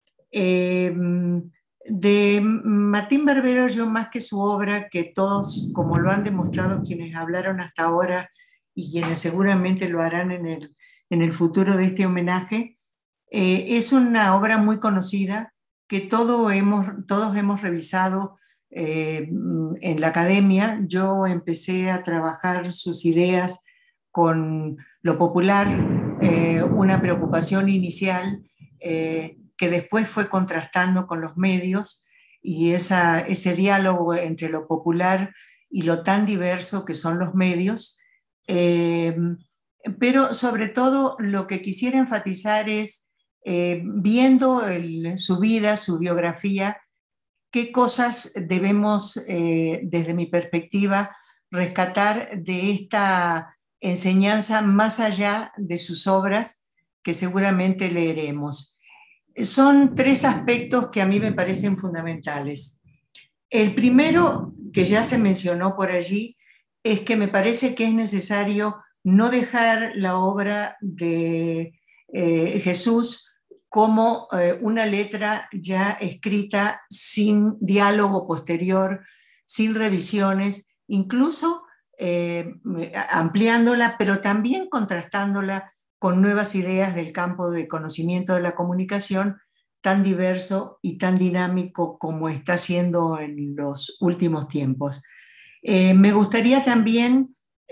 De Martín Barbero, yo más que su obra, que todos, como lo han demostrado quienes hablaron hasta ahora y quienes seguramente lo harán en el futuro de este homenaje, es una obra muy conocida que todos hemos revisado en la academia. Yo empecé a trabajar sus ideas con lo popular, una preocupación inicial que después fue contrastando con los medios, y ese diálogo entre lo popular y lo tan diverso que son los medios. Pero sobre todo lo que quisiera enfatizar es, viendo su vida, su biografía, qué cosas debemos, desde mi perspectiva, rescatar de esta enseñanza más allá de sus obras, que seguramente leeremos. Son 3 aspectos que a mí me parecen fundamentales. El primero, que ya se mencionó por allí, es que me parece que es necesario no dejar la obra de Jesús como una letra ya escrita sin diálogo posterior, sin revisiones, incluso ampliándola, pero también contrastándola con nuevas ideas del campo de conocimiento de la comunicación, tan diverso y tan dinámico como está siendo en los últimos tiempos. Me gustaría también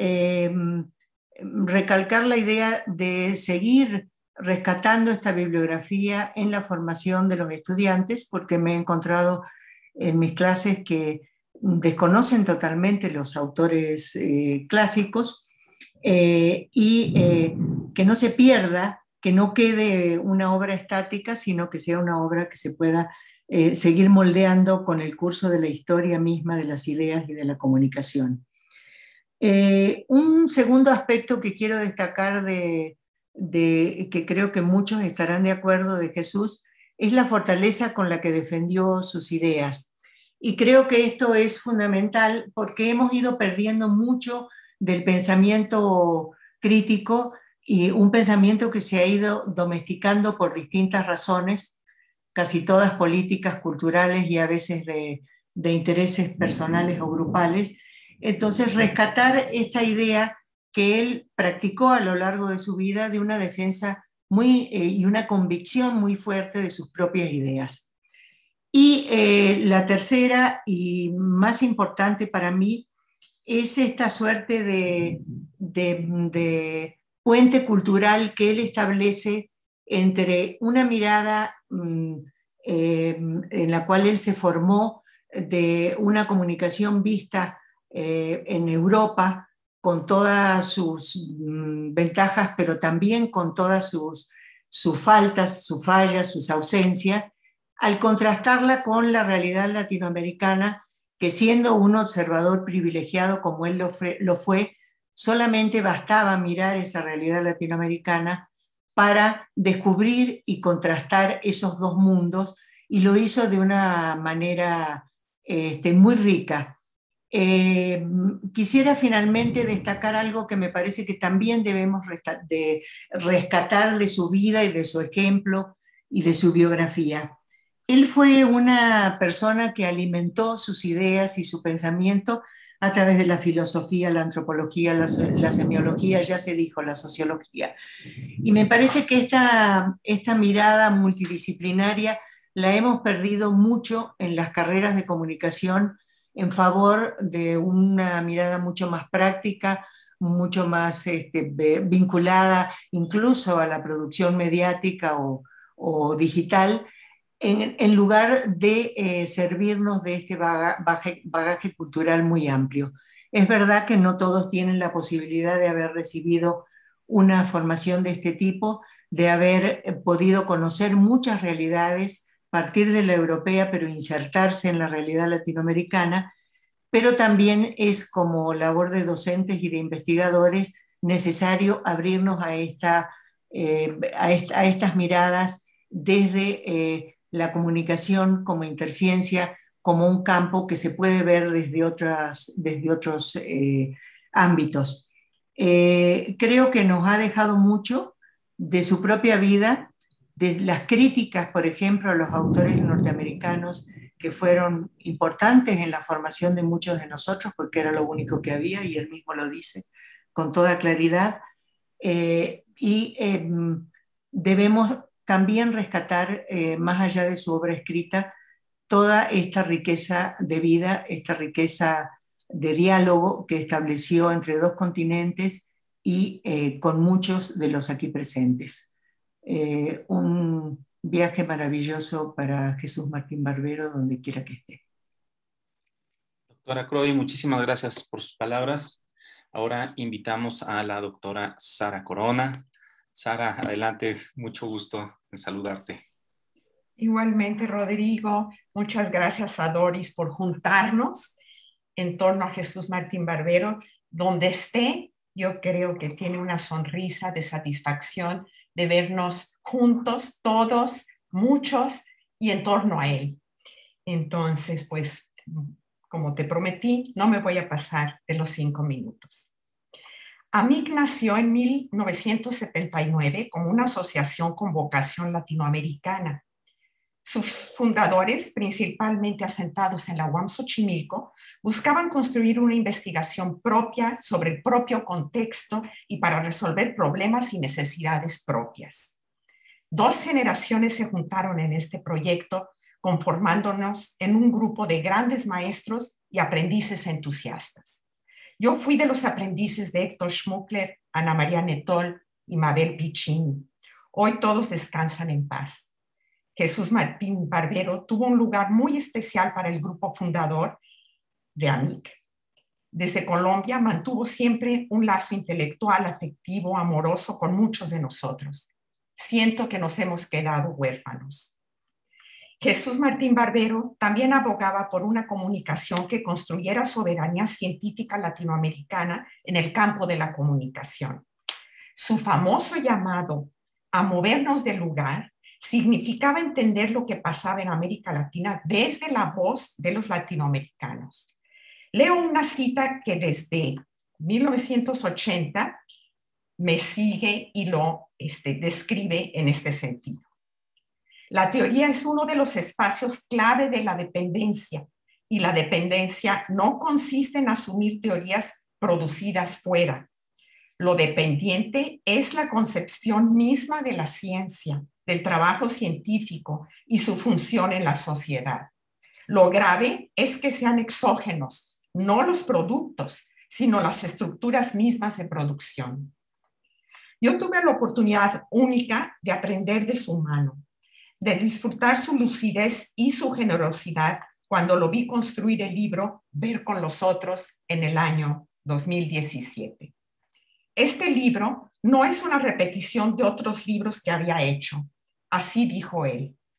recalcar la idea de seguir rescatando esta bibliografía en la formación de los estudiantes, porque me he encontrado en mis clases que desconocen totalmente los autores clásicos, y que no se pierda, que no quede una obra estática, sino que sea una obra que se pueda seguir moldeando con el curso de la historia misma de las ideas y de la comunicación. Un segundo aspecto que quiero destacar que creo que muchos estarán de acuerdo de Jesús, es la fortaleza con la que defendió sus ideas. Y creo que esto es fundamental porque hemos ido perdiendo mucho del pensamiento crítico, y un pensamiento que se ha ido domesticando por distintas razones, casi todas políticas, culturales y a veces de intereses personales o grupales. Entonces, rescatar esta idea que él practicó a lo largo de su vida de una defensa y una convicción muy fuerte de sus propias ideas. Y la tercera y más importante para mí es esta suerte de puente cultural que él establece entre una mirada en la cual él se formó, de una comunicación vista en Europa, con todas sus ventajas, pero también con todas sus faltas, sus fallas, sus ausencias, al contrastarla con la realidad latinoamericana, que siendo un observador privilegiado como él lo fue, solamente bastaba mirar esa realidad latinoamericana para descubrir y contrastar esos dos mundos, y lo hizo de una manera muy rica. Quisiera finalmente destacar algo que me parece que también debemos rescatar de su vida y de su ejemplo y de su biografía. Él fue una persona que alimentó sus ideas y su pensamiento a través de la filosofía, la antropología, la semiología, ya se dijo, la sociología. Y me parece que esta mirada multidisciplinaria la hemos perdido mucho en las carreras de comunicación en favor de una mirada mucho más práctica, mucho más vinculada incluso a la producción mediática o digital, en lugar de servirnos de este bagaje cultural muy amplio. Es verdad que no todos tienen la posibilidad de haber recibido una formación de este tipo, de haber podido conocer muchas realidades, partir de la europea, pero insertarse en la realidad latinoamericana, pero también es como labor de docentes y de investigadores necesario abrirnos a estas miradas desde la comunicación como interciencia, como un campo que se puede ver desde otros ámbitos. Creo que nos ha dejado mucho de su propia vida, de las críticas, por ejemplo, a los autores norteamericanos que fueron importantes en la formación de muchos de nosotros, porque era lo único que había, y él mismo lo dice con toda claridad. Debemos también rescatar, más allá de su obra escrita, toda esta riqueza de vida, esta riqueza de diálogo que estableció entre dos continentes y con muchos de los aquí presentes. Un viaje maravilloso para Jesús Martín Barbero, donde quiera que esté.
Doctora Crowdy, muchísimas gracias por sus palabras. Ahora invitamos a la doctora Sara Corona. Sara, adelante, mucho gusto en saludarte.
Igualmente, Rodrigo, muchas gracias a Doris por juntarnos en torno a Jesús Martín Barbero. Donde esté, yo creo que tiene una sonrisa de satisfacción de vernos juntos, todos, muchos, y en torno a él. Entonces, pues, como te prometí, no me voy a pasar de los 5 minutos. AMIC nació en 1979 como una asociación con vocación latinoamericana. Sus fundadores, principalmente asentados en la UAM Xochimilco, buscaban construir una investigación propia sobre el propio contexto y para resolver problemas y necesidades propias. 2 generaciones se juntaron en este proyecto, conformándonos en un grupo de grandes maestros y aprendices entusiastas. Yo fui de los aprendices de Héctor Schmuckler, Ana María Netol y Mabel Piccini. Hoy todos descansan en paz. Jesús Martín Barbero tuvo un lugar muy especial para el grupo fundador de AMIC. Desde Colombia mantuvo siempre un lazo intelectual, afectivo, amoroso con muchos de nosotros. Siento que nos hemos quedado huérfanos. Jesús Martín Barbero también abogaba por una comunicación que construyera soberanía científica latinoamericana en el campo de la comunicación. Su famoso llamado a movernos del lugar significaba entender lo que pasaba en América Latina desde la voz de los latinoamericanos. Leo una cita que desde 1980 me sigue y lo describe en este sentido. La teoría es uno de los espacios clave de la dependencia, y la dependencia no consiste en asumir teorías producidas fuera. Lo dependiente es la concepción misma de la ciencia, del trabajo científico y su función en la sociedad. Lo grave es que sean exógenos, no los productos, sino las estructuras mismas de producción. Yo tuve la oportunidad única de aprender de su mano, de disfrutar su lucidez y su generosidad cuando lo vi construir el libro Ver con los otros en el año 2017. Este libro no es una repetición de otros libros que había hecho. Así dijo él.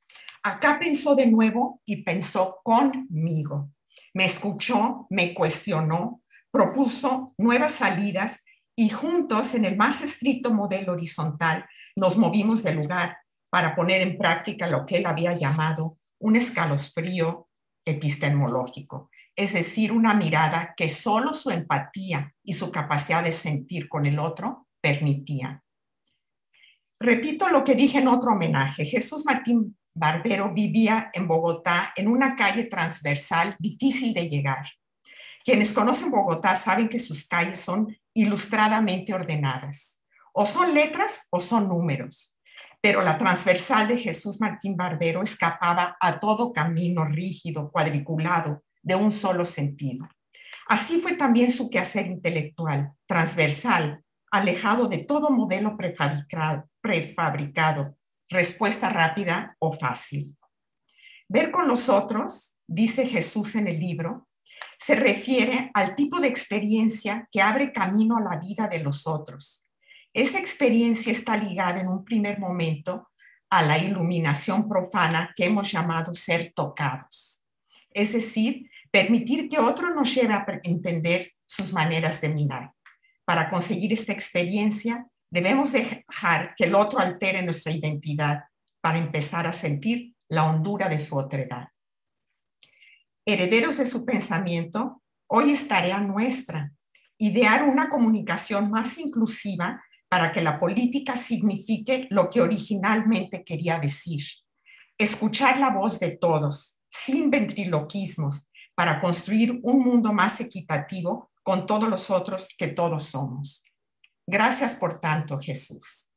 Acá pensó de nuevo y pensó conmigo. Me escuchó, me cuestionó, propuso nuevas salidas y juntos, en el más estricto modelo horizontal, nos movimos del lugar para poner en práctica lo que él había llamado un escalofrío epistemológico, es decir, una mirada que solo su empatía y su capacidad de sentir con el otro permitían. Repito lo que dije en otro homenaje. Jesús Martín Barbero vivía en Bogotá en una calle transversal difícil de llegar. Quienes conocen Bogotá saben que sus calles son ilustradamente ordenadas. O son letras o son números. Pero la transversal de Jesús Martín Barbero escapaba a todo camino rígido, cuadriculado, de un solo sentido. Así fue también su quehacer intelectual, transversal, alejado de todo modelo prefabricado, respuesta rápida o fácil. Ver con los otros, dice Jesús en el libro, se refiere al tipo de experiencia que abre camino a la vida de los otros. Esa experiencia está ligada en un primer momento a la iluminación profana que hemos llamado ser tocados. Es decir, permitir que otro nos lleve a entender sus maneras de mirar. Para conseguir esta experiencia, debemos dejar que el otro altere nuestra identidad para empezar a sentir la hondura de su otredad. Herederos de su pensamiento, hoy es tarea nuestra idear una comunicación más inclusiva para que la política signifique lo que originalmente quería decir. Escuchar la voz de todos, sin ventriloquismos, para construir un mundo más equitativo con todos los otros que todos somos. Gracias por tanto, Jesús.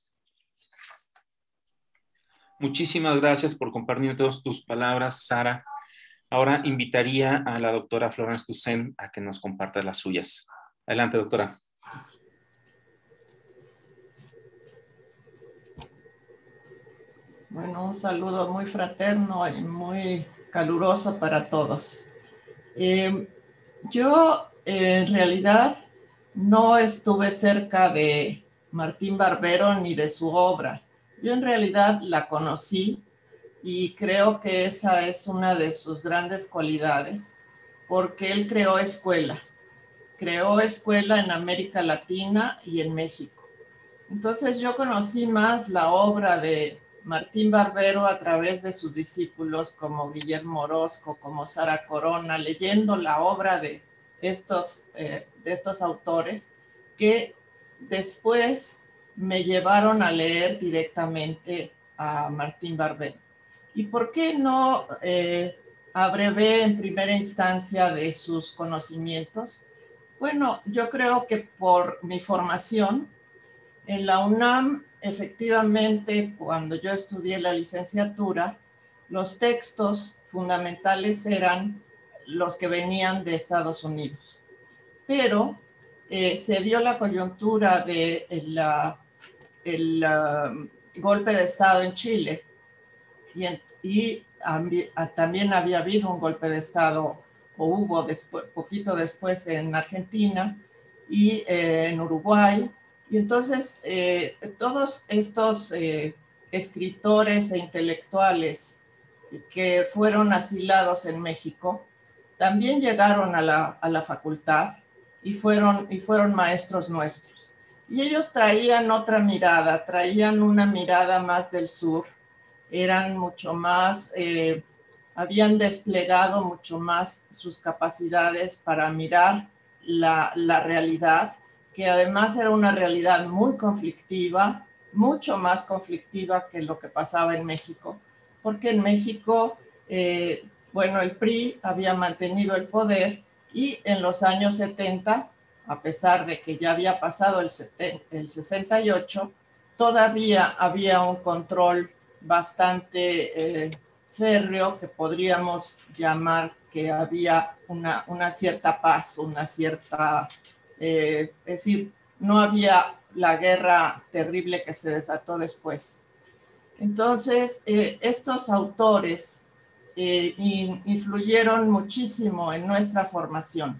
Muchísimas gracias por compartir todas tus palabras, Sara. Ahora invitaría a la doctora Florence Toussaint a que nos comparta las suyas. Adelante, doctora.
Bueno, un saludo muy fraterno y muy caluroso para todos. Yo, en realidad, no estuve cerca de Martín Barbero ni de su obra. Yo en realidad la conocí y creo que esa es una de sus grandes cualidades, porque él creó escuela en América Latina y en México. Entonces yo conocí más la obra de Martín Barbero a través de sus discípulos como Guillermo Orozco, como Sara Corona, leyendo la obra de estos autores que después me llevaron a leer directamente a Martín Barbero. ¿Y por qué no abrevé en primera instancia de sus conocimientos? Bueno, yo creo que por mi formación en la UNAM, efectivamente, cuando yo estudié la licenciatura, los textos fundamentales eran los que venían de Estados Unidos. Pero se dio la coyuntura del golpe de Estado en Chile y también había habido un golpe de Estado, o hubo poquito después en Argentina y en Uruguay. Y entonces todos estos escritores e intelectuales que fueron asilados en México también llegaron a la facultad y fueron maestros nuestros. Y ellos traían otra mirada, traían una mirada más del sur, eran mucho más, habían desplegado mucho más sus capacidades para mirar la realidad, que además era una realidad muy conflictiva, mucho más conflictiva que lo que pasaba en México, porque en México, bueno, el PRI había mantenido el poder y en los años 70, a pesar de que ya había pasado el 68, todavía había un control bastante férreo que podríamos llamar que había una cierta paz, una cierta... es decir, no había la guerra terrible que se desató después. Entonces, estos autores influyeron muchísimo en nuestra formación.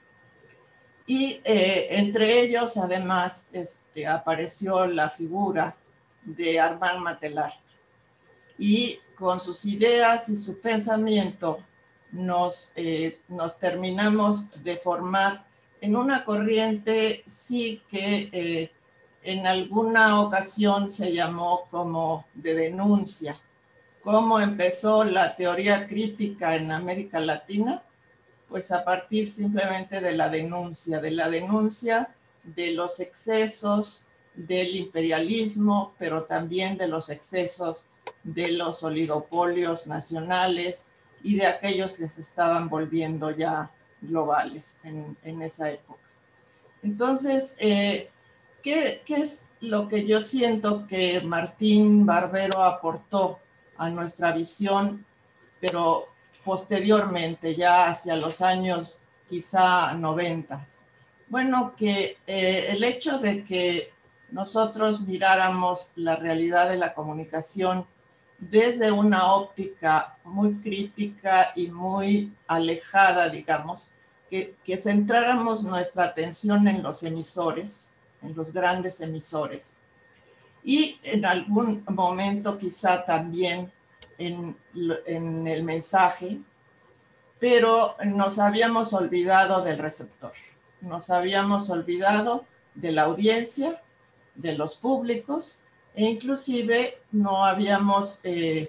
Y entre ellos, además, apareció la figura de Armand Matelart. y con sus ideas y su pensamiento nos terminamos de formar en una corriente, sí, que en alguna ocasión se llamó como de denuncia. ¿Cómo empezó la teoría crítica en América Latina? Pues a partir simplemente de la denuncia de los excesos del imperialismo, pero también de los excesos de los oligopolios nacionales y de aquellos que se estaban volviendo ya globales en esa época. Entonces, ¿qué es lo que yo siento que Martín Barbero aportó a nuestra visión, pero posteriormente, ya hacia los años quizá 90? Bueno, que el hecho de que nosotros miráramos la realidad de la comunicación desde una óptica muy crítica y muy alejada, digamos, que centráramos nuestra atención en los emisores, en los grandes emisores, y en algún momento quizá también en el mensaje, pero nos habíamos olvidado del receptor, nos habíamos olvidado de la audiencia, de los públicos, e inclusive no habíamos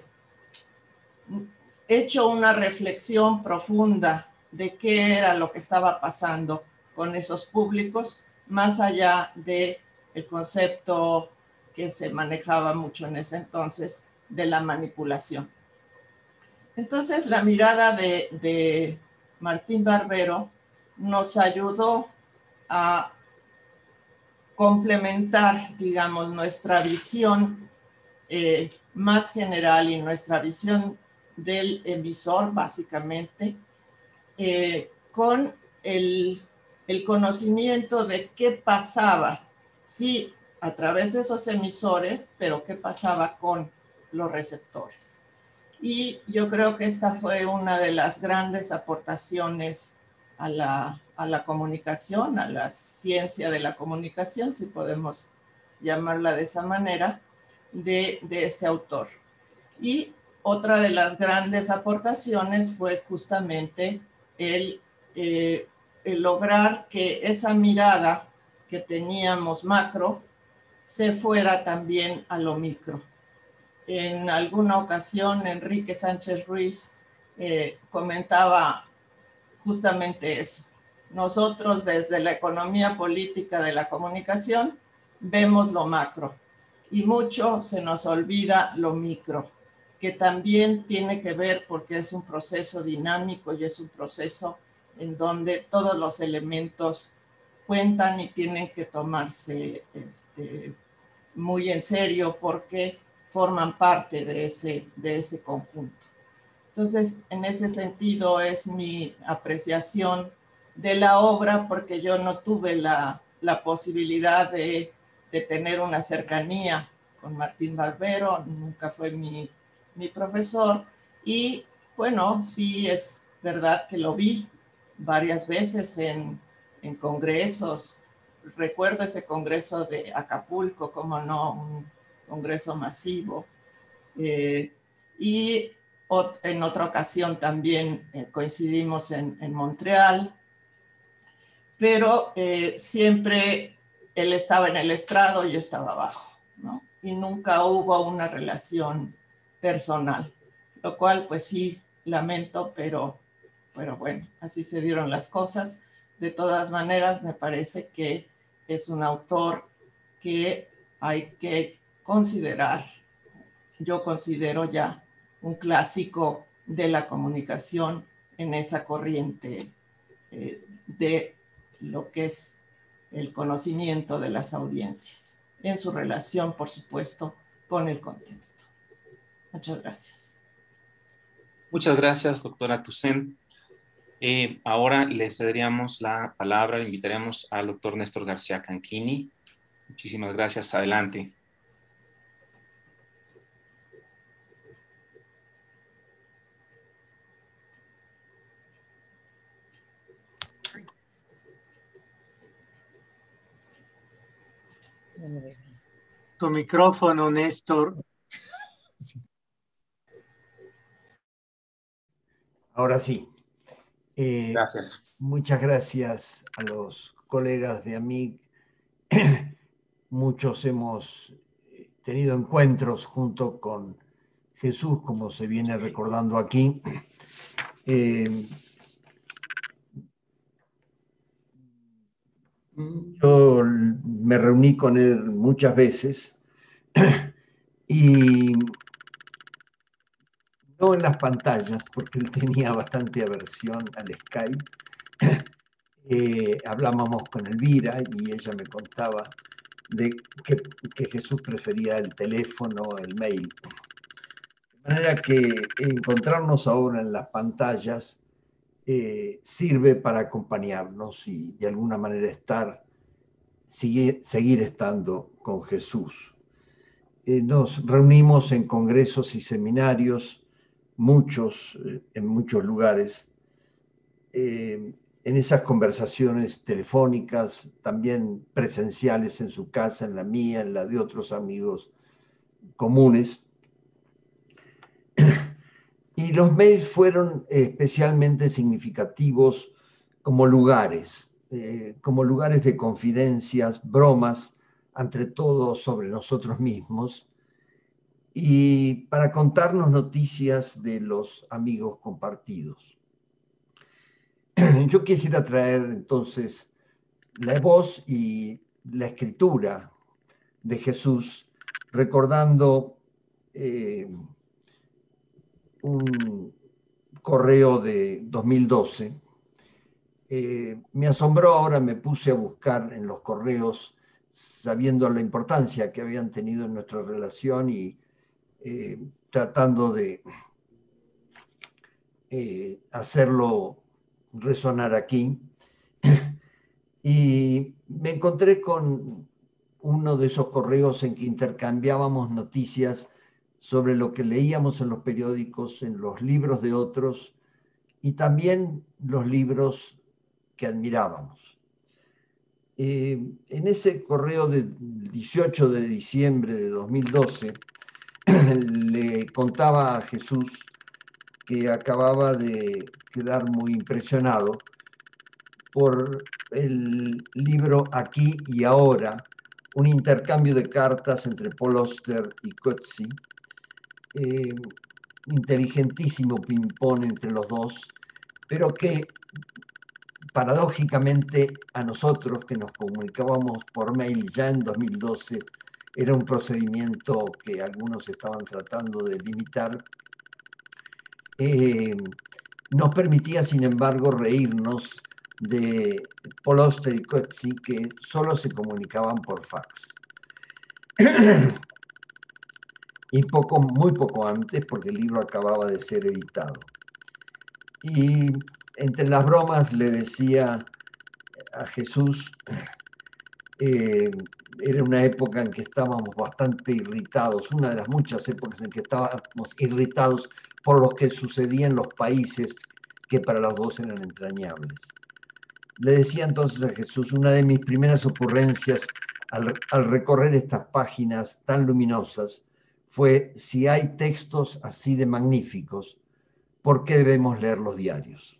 hecho una reflexión profunda de qué era lo que estaba pasando con esos públicos, más allá del concepto que se manejaba mucho en ese entonces de la manipulación. Entonces, la mirada de Martín Barbero nos ayudó a complementar, digamos, nuestra visión más general y nuestra visión del emisor, básicamente, con el conocimiento de qué pasaba, sí, a través de esos emisores, pero qué pasaba con los receptores. Y yo creo que esta fue una de las grandes aportaciones a la comunicación, a la ciencia de la comunicación, si podemos llamarla de esa manera, de este autor. Y otra de las grandes aportaciones fue justamente el lograr que esa mirada que teníamos macro se fuera también a lo micro. En alguna ocasión, Enrique Sánchez Ruiz comentaba justamente eso. Nosotros desde la economía política de la comunicación vemos lo macro y mucho se nos olvida lo micro, que también tiene que ver porque es un proceso dinámico y es un proceso en donde todos los elementos cuentan y tienen que tomarse muy en serio porque forman parte de ese conjunto. Entonces, en ese sentido es mi apreciación de la obra, porque yo no tuve la posibilidad de tener una cercanía con Martín Barbero, nunca fue mi profesor, y bueno, sí es verdad que lo vi varias veces en congresos. Recuerdo ese congreso de Acapulco, como no, un congreso masivo. Y en otra ocasión también coincidimos en Montreal, pero siempre él estaba en el estrado y yo estaba abajo, ¿no? Y nunca hubo una relación personal, lo cual pues sí lamento, pero bueno, así se dieron las cosas. De todas maneras, me parece que es un autor que hay que considerar. Yo considero ya un clásico de la comunicación en esa corriente de lo que es el conocimiento de las audiencias, en su relación, por supuesto, con el contexto. Muchas gracias.
Muchas gracias, doctora Toussaint. Ahora le cederíamos la palabra, le invitaremos al doctor Néstor García Canchini. Muchísimas gracias. Adelante.
Tu micrófono, Néstor.
Ahora sí.
Gracias.
Muchas gracias a los colegas de AMIC. Muchos hemos tenido encuentros junto con Jesús, como se viene recordando aquí. Yo me reuní con él muchas veces y no en las pantallas, porque él tenía bastante aversión al Skype. Hablábamos con Elvira y ella me contaba de que Jesús prefería el teléfono, el mail. De manera que encontrarnos ahora en las pantallas sirve para acompañarnos y de alguna manera seguir estando con Jesús. Nos reunimos en congresos y seminarios, en muchos lugares. En esas conversaciones telefónicas, también presenciales en su casa, en la mía, en la de otros amigos comunes. Y los mails fueron especialmente significativos como lugares de confidencias, bromas, entre todo sobre nosotros mismos, y para contarnos noticias de los amigos compartidos. Yo quisiera traer entonces la voz y la escritura de Jesús, recordando un correo de 2012. Me asombró, ahora me puse a buscar en los correos, sabiendo la importancia que habían tenido en nuestra relación y tratando de hacerlo resonar aquí. Y me encontré con uno de esos correos en que intercambiábamos noticias sobre lo que leíamos en los periódicos, en los libros de otros y también los libros que admirábamos. En ese correo del 18 de diciembre de 2012 le contaba a Jesús que acababa de quedar muy impresionado por el libro Aquí y Ahora, un intercambio de cartas entre Paul Auster y Coetzee, inteligentísimo ping-pong entre los dos, pero que paradójicamente a nosotros que nos comunicábamos por mail ya en 2012 era un procedimiento que algunos estaban tratando de limitar, nos permitía sin embargo reírnos de Paul Auster y Coetzee, que solo se comunicaban por fax. Y muy poco antes, porque el libro acababa de ser editado. Y entre las bromas le decía a Jesús, era una época en que estábamos bastante irritados, una de las muchas épocas en que estábamos irritados por lo que sucedía en los países que para los dos eran entrañables. Le decía entonces a Jesús, una de mis primeras ocurrencias al recorrer estas páginas tan luminosas fue: si hay textos así de magníficos, ¿por qué debemos leer los diarios?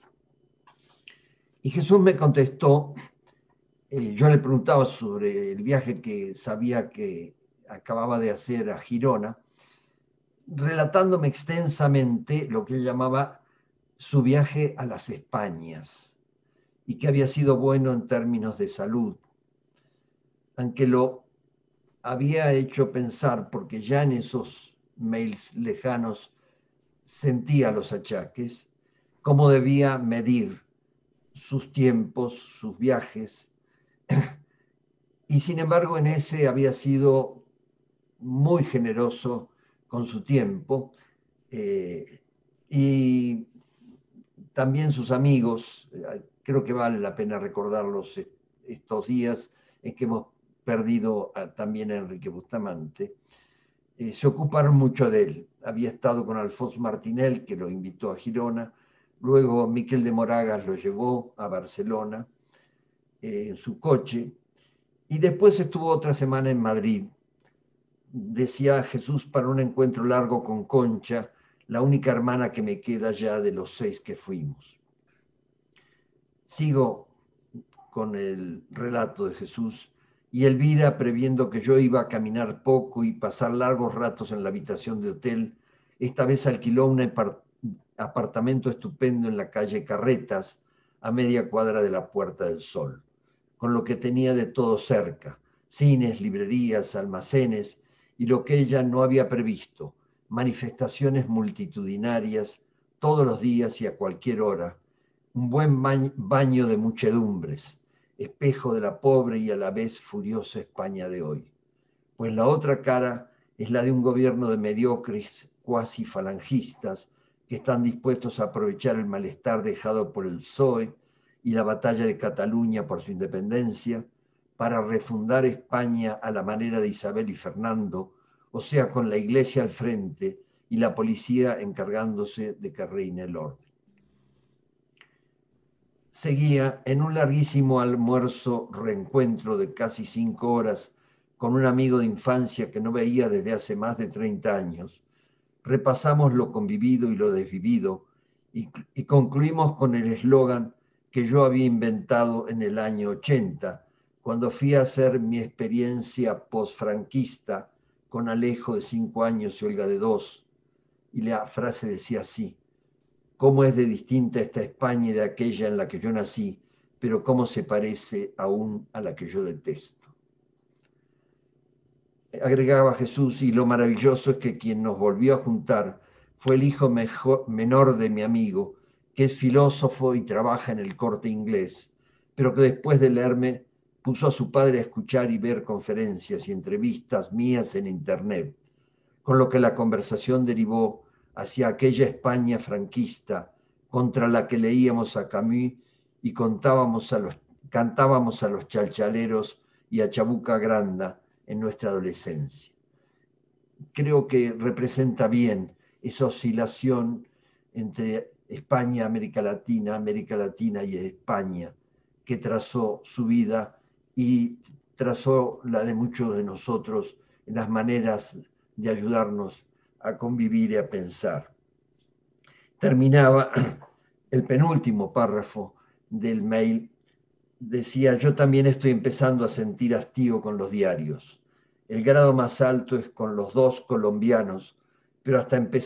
Y Jesús me contestó, yo le preguntaba sobre el viaje que sabía que acababa de hacer a Girona, relatándome extensamente lo que él llamaba su viaje a las Españas, y que había sido bueno en términos de salud, aunque lo había hecho pensar, porque ya en esos mails lejanos sentía los achaques, cómo debía medir sus tiempos, sus viajes, y sin embargo en ese había sido muy generoso con su tiempo, y también sus amigos. Creo que vale la pena recordarlos estos días en que hemos perdido también a Enrique Bustamante. Se ocuparon mucho de él. Había estado con Alfonso Martinel, que lo invitó a Girona. Luego Miquel de Moragas lo llevó a Barcelona en su coche. Y después estuvo otra semana en Madrid. Decía Jesús, para un encuentro largo con Concha, la única hermana que me queda ya de los 6 que fuimos. Sigo con el relato de Jesús, y Elvira, previendo que yo iba a caminar poco y pasar largos ratos en la habitación de hotel, esta vez alquiló un apartamento estupendo en la calle Carretas, a media cuadra de la Puerta del Sol, con lo que tenía de todo cerca, cines, librerías, almacenes, y lo que ella no había previsto, manifestaciones multitudinarias todos los días y a cualquier hora, un buen baño de muchedumbres, espejo de la pobre y a la vez furiosa España de hoy. Pues la otra cara es la de un gobierno de mediocres cuasi falangistas que están dispuestos a aprovechar el malestar dejado por el PSOE y la batalla de Cataluña por su independencia para refundar España a la manera de Isabel y Fernando, o sea, con la iglesia al frente y la policía encargándose de que reine el orden. Seguía en un larguísimo almuerzo reencuentro de casi 5 horas con un amigo de infancia que no veía desde hace más de 30 años. Repasamos lo convivido y lo desvivido y concluimos con el eslogan que yo había inventado en el año 80, cuando fui a hacer mi experiencia posfranquista con Alejo de 5 años y Olga de 2. Y la frase decía así: ¿cómo es de distinta esta España y de aquella en la que yo nací, pero cómo se parece aún a la que yo detesto? Agregaba Jesús, y lo maravilloso es que quien nos volvió a juntar fue el hijo menor de mi amigo, que es filósofo y trabaja en el Corte Inglés, pero que después de leerme puso a su padre a escuchar y ver conferencias y entrevistas mías en internet, con lo que la conversación derivó hacia aquella España franquista contra la que leíamos a Camus y cantábamos a los chalchaleros y a Chabuca Granda en nuestra adolescencia. Creo que representa bien esa oscilación entre España, América Latina y España, que trazó su vida y trazó la de muchos de nosotros en las maneras de ayudarnos a convivir y a pensar. Terminaba el penúltimo párrafo del mail, decía: yo también estoy empezando a sentir hastío con los diarios. El grado más alto es con los 2 colombianos, pero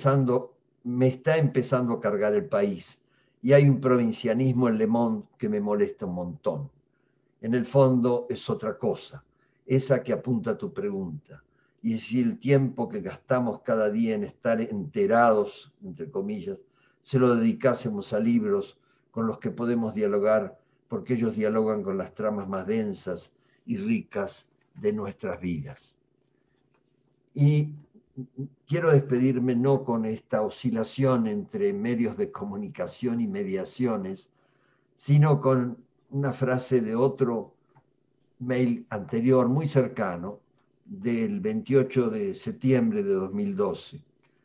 me está empezando a cargar el país, y hay un provincianismo en Le Monde que me molesta un montón. En el fondo es otra cosa, esa que apunta a tu pregunta. Y si el tiempo que gastamos cada día en estar enterados, entre comillas, se lo dedicásemos a libros con los que podemos dialogar, porque ellos dialogan con las tramas más densas y ricas de nuestras vidas. Y quiero despedirme no con esta oscilación entre medios de comunicación y mediaciones, sino con una frase de otro mail anterior, muy cercano, del 28 de septiembre de 2012.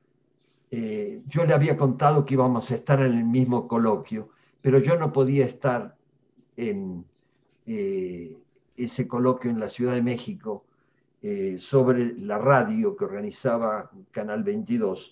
Yo le había contado que íbamos a estar en el mismo coloquio, pero yo no podía estar en ese coloquio en la Ciudad de México sobre la radio que organizaba Canal 22,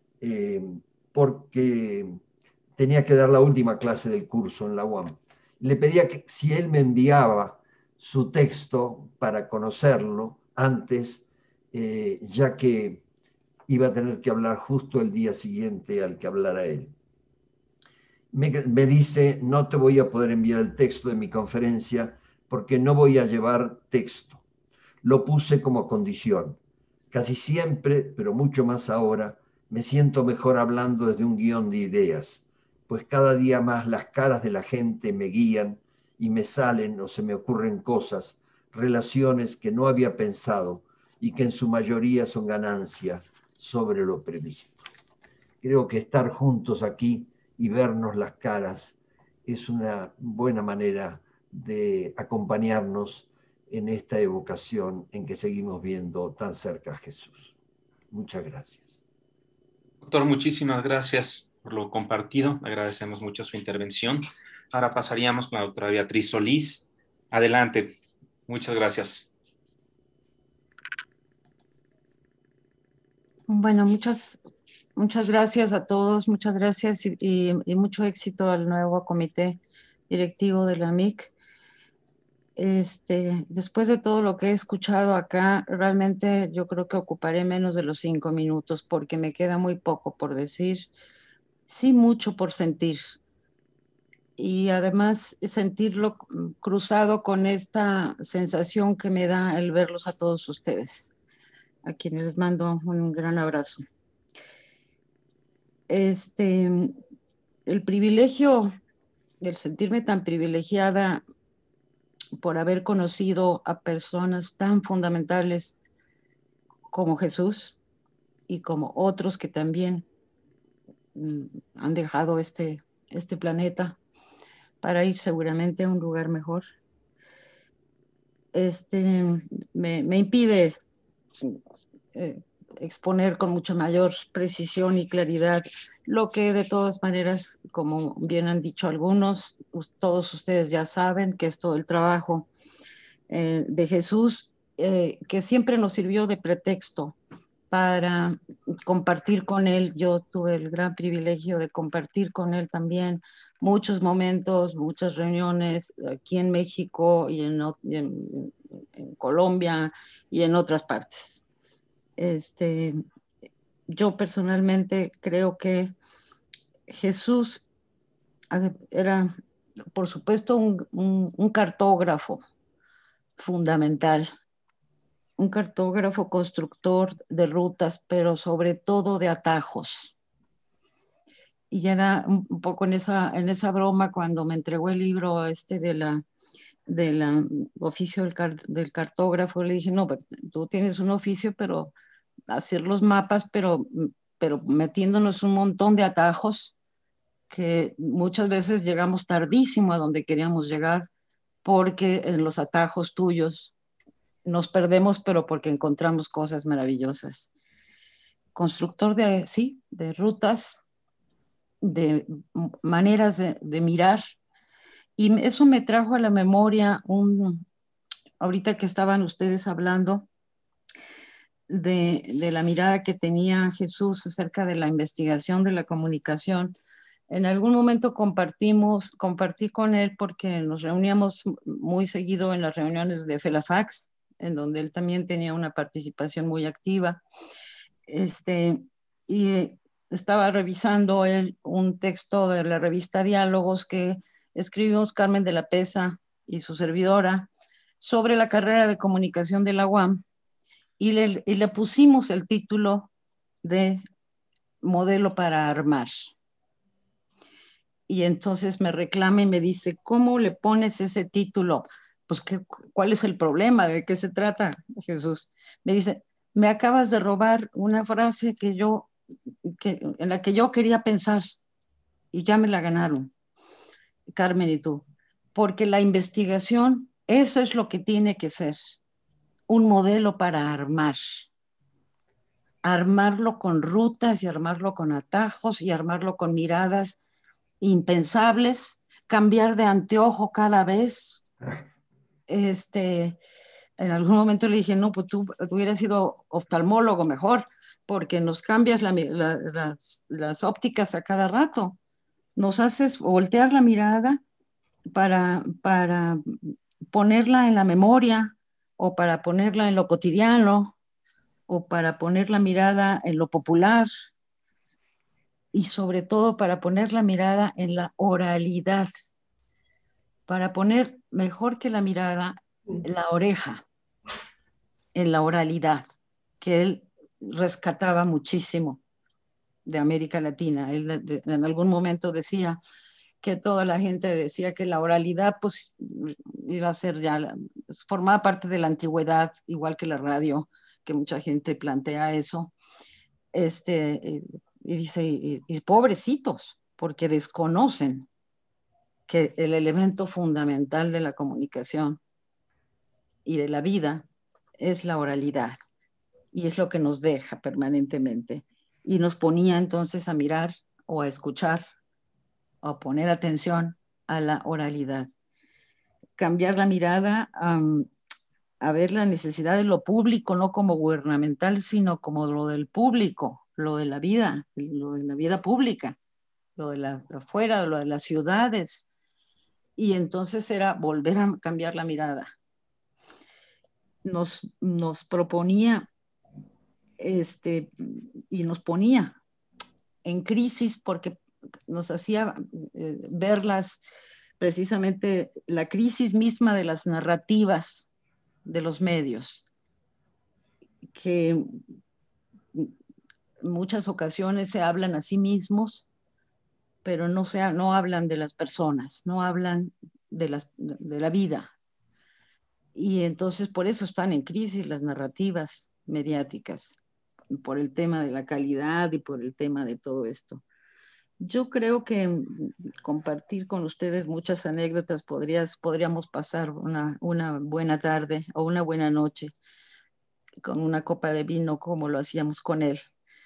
porque tenía que dar la última clase del curso en la UAM. Le pedía que si él me enviaba su texto para conocerlo antes, ya que iba a tener que hablar justo el día siguiente al que hablara él. Me dice: no te voy a poder enviar el texto de mi conferencia porque no voy a llevar texto. Lo puse como condición. Casi siempre, pero mucho más ahora, me siento mejor hablando desde un guión de ideas, pues cada día más las caras de la gente me guían y me salen o se me ocurren cosas, relaciones que no había pensado y que en su mayoría son ganancias sobre lo previsto. Creo que estar juntos aquí y vernos las caras es una buena manera de acompañarnos en esta evocación en que seguimos viendo tan cerca a Jesús. Muchas gracias.
Doctor, muchísimas gracias por lo compartido. Agradecemos mucho su intervención. Ahora pasaríamos con la doctora Beatriz Solís. Adelante. Muchas gracias.
Bueno, muchas Muchas gracias a todos, muchas gracias y mucho éxito al nuevo comité directivo de la MIC. Después de todo lo que he escuchado acá, realmente yo creo que ocuparé menos de los 5 minutos porque me queda muy poco por decir, sí mucho por sentir. Y además sentirlo cruzado con esta sensación que me da el verlos a todos ustedes, a quienes les mando un gran abrazo. El privilegio, el sentirme tan privilegiada por haber conocido a personas tan fundamentales como Jesús y como otros que también han dejado este planeta para ir seguramente a un lugar mejor, me impide exponer con mucha mayor precisión y claridad lo que de todas maneras, como bien han dicho algunos, todos ustedes ya saben que es todo el trabajo de Jesús, que siempre nos sirvió de pretexto para compartir con él. Yo tuve el gran privilegio de compartir con él también muchos momentos, muchas reuniones aquí en México y en Colombia y en otras partes. Yo personalmente creo que Jesús era, por supuesto, un cartógrafo fundamental, un cartógrafo constructor de rutas, pero sobre todo de atajos. Y era un poco en esa broma cuando me entregó el libro del oficio del cartógrafo, le dije, no, tú tienes un oficio, pero hacer los mapas, pero metiéndonos un montón de atajos que muchas veces llegamos tardísimo a donde queríamos llegar, porque en los atajos tuyos nos perdemos, pero porque encontramos cosas maravillosas. Constructor de rutas, de maneras de mirar, y eso me trajo a la memoria ahorita que estaban ustedes hablando de la mirada que tenía Jesús acerca de la investigación de la comunicación. En algún momento compartí con él porque nos reuníamos muy seguido en las reuniones de Felafax, en donde él también tenía una participación muy activa. Y estaba revisando él un texto de la revista Diálogos que escribimos Carmen de la Peza y su servidora sobre la carrera de comunicación de la UAM, y le pusimos el título de Modelo para Armar. Y entonces me reclama y me dice, ¿cómo le pones ese título? Pues, ¿cuál es el problema? ¿De qué se trata, Jesús? Me dice, me acabas de robar una frase en la que yo quería pensar y ya me la ganaron, Carmen y tú. Porque la investigación, eso es lo que tiene que ser, un modelo para armarlo con rutas y armarlo con atajos y armarlo con miradas impensables, cambiar de anteojo cada vez. En algún momento le dije, no, pues tú hubieras sido oftalmólogo mejor, porque nos cambias las ópticas a cada rato, nos haces voltear la mirada para ponerla en la memoria, o para ponerla en lo cotidiano, o para poner la mirada en lo popular, y sobre todo para poner la mirada en la oralidad, para poner mejor que la mirada en la oreja, en la oralidad, que él rescataba muchísimo de América Latina. Él en algún momento decía que toda la gente decía que la oralidad pues iba a ser formaba parte de la antigüedad, igual que la radio, que mucha gente plantea eso. Y dice, y pobrecitos, porque desconocen que el elemento fundamental de la comunicación y de la vida es la oralidad, y es lo que nos deja permanentemente. Y nos ponía entonces a mirar o a escuchar o a poner atención a la oralidad. Cambiar la mirada a ver la necesidad de lo público, no como gubernamental, sino como lo del público, lo de la vida pública, lo de la afuera, lo de las ciudades. Y entonces era volver a cambiar la mirada. Nos proponía y nos ponía en crisis porque nos hacía verlas, precisamente la crisis misma de las narrativas de los medios, que en muchas ocasiones se hablan a sí mismos, pero no hablan de las personas, no hablan de la vida. Y entonces por eso están en crisis las narrativas mediáticas, por el tema de la calidad y por el tema de todo esto. Yo creo que compartir con ustedes muchas anécdotas, podríamos pasar una buena tarde o una buena noche con una copa de vino como lo hacíamos con él,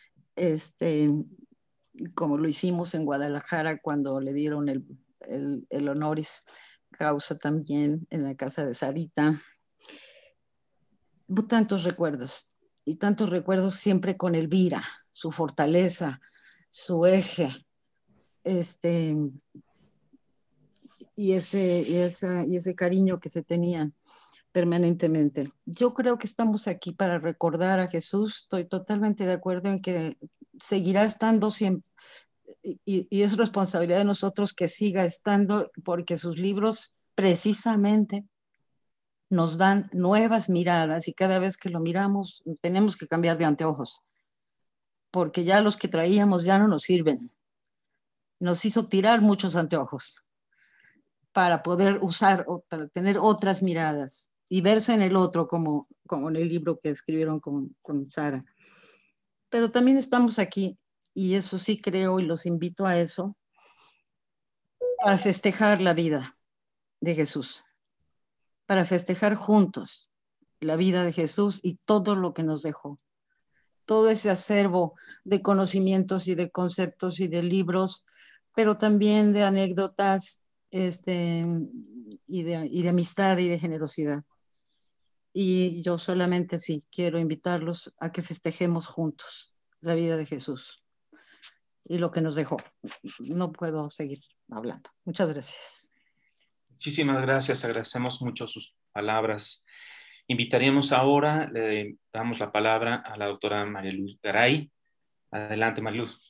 como lo hicimos en Guadalajara cuando le dieron el honoris causa también en la casa de Sarita. Tantos recuerdos, y tantos recuerdos siempre con Elvira, su fortaleza, su eje, y ese cariño que se tenían permanentemente. Yo creo que estamos aquí para recordar a Jesús. Estoy totalmente de acuerdo en que seguirá estando siempre, y es responsabilidad de nosotros que siga estando, porque sus libros precisamente nos dan nuevas miradas, y cada vez que lo miramos tenemos que cambiar de anteojos, porque ya los que traíamos ya no nos sirven. Nos hizo tirar muchos anteojos para poder usar, para tener otras miradas y verse en el otro, como en el libro que escribieron con Sara. Pero también estamos aquí, y eso sí creo, y los invito a eso, para festejar la vida de Jesús, para festejar juntos la vida de Jesús y todo lo que nos dejó. Todo ese acervo de conocimientos y de conceptos y de libros, pero también de anécdotas y de amistad y de generosidad. Y yo solamente sí quiero invitarlos a que festejemos juntos la vida de Jesús y lo que nos dejó. No puedo seguir hablando. Muchas gracias.
Muchísimas gracias, agradecemos mucho sus palabras. Invitaríamos ahora, le damos la palabra a la doctora María Luz Garay. Adelante, María Luz.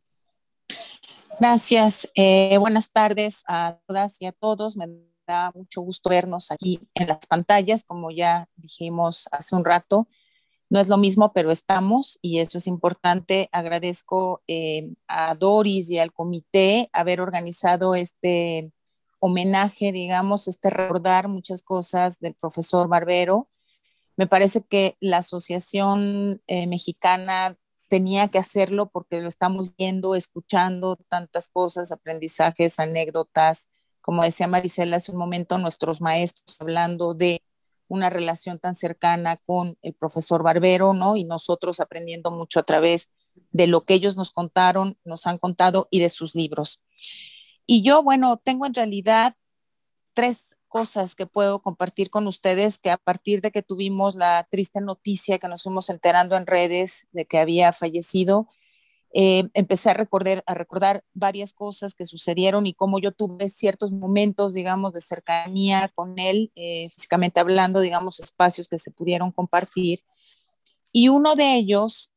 Gracias. Buenas tardes a todas y a todos. Me da mucho gusto vernos aquí en las pantallas, como ya dijimos hace un rato. No es lo mismo, pero estamos, y eso es importante. Agradezco a Doris y al comité haber organizado este homenaje, digamos, recordar muchas cosas del profesor Barbero. Me parece que la Asociación Mexicana tenía que hacerlo porque lo estamos viendo, escuchando tantas cosas, aprendizajes, anécdotas, como decía Marisela hace un momento, nuestros maestros hablando de una relación tan cercana con el profesor Barbero, ¿no? Y nosotros aprendiendo mucho a través de lo que ellos nos contaron, nos han contado, y de sus libros. Y yo, bueno, tengo en realidad 3 cosas que puedo compartir con ustedes, que a partir de que tuvimos la triste noticia que nos fuimos enterando en redes de que había fallecido, empecé a recordar varias cosas que sucedieron y cómo yo tuve ciertos momentos, digamos, de cercanía con él, físicamente hablando, digamos, espacios que se pudieron compartir. Y uno de ellos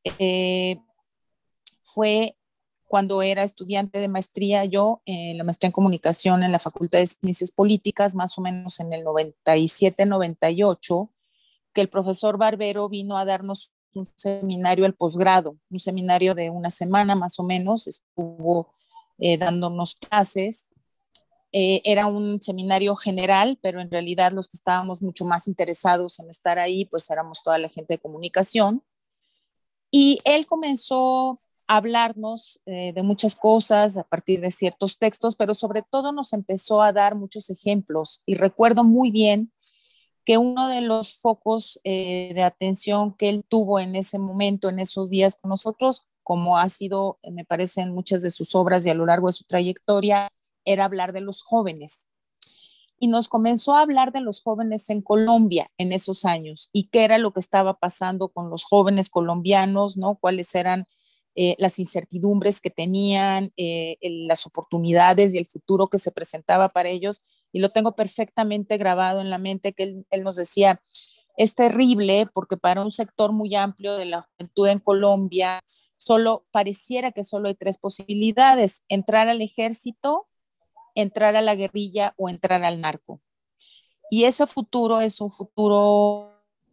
fue cuando era estudiante de maestría, yo, la maestría en comunicación en la Facultad de Ciencias Políticas, más o menos en el 97-98, que el profesor Barbero vino a darnos un seminario al posgrado, un seminario de una semana más o menos, estuvo dándonos clases. Era un seminario general, pero en realidad los que estábamos mucho más interesados en estar ahí, pues éramos toda la gente de comunicación. Y él comenzó a hablarnos de muchas cosas a partir de ciertos textos, pero sobre todo nos empezó a dar muchos ejemplos. Y recuerdo muy bien que uno de los focos de atención que él tuvo en ese momento, en esos días con nosotros, como ha sido, me parece, en muchas de sus obras y a lo largo de su trayectoria, era hablar de los jóvenes. Y nos comenzó a hablar de los jóvenes en Colombia en esos años y qué era lo que estaba pasando con los jóvenes colombianos, ¿no? Cuáles eran las incertidumbres que tenían, las oportunidades y el futuro que se presentaba para ellos. Y lo tengo perfectamente grabado en la mente, que él nos decía, es terrible porque para un sector muy amplio de la juventud en Colombia, pareciera que solo hay 3 posibilidades: entrar al ejército, entrar a la guerrilla o entrar al narco. Y ese futuro es un futuro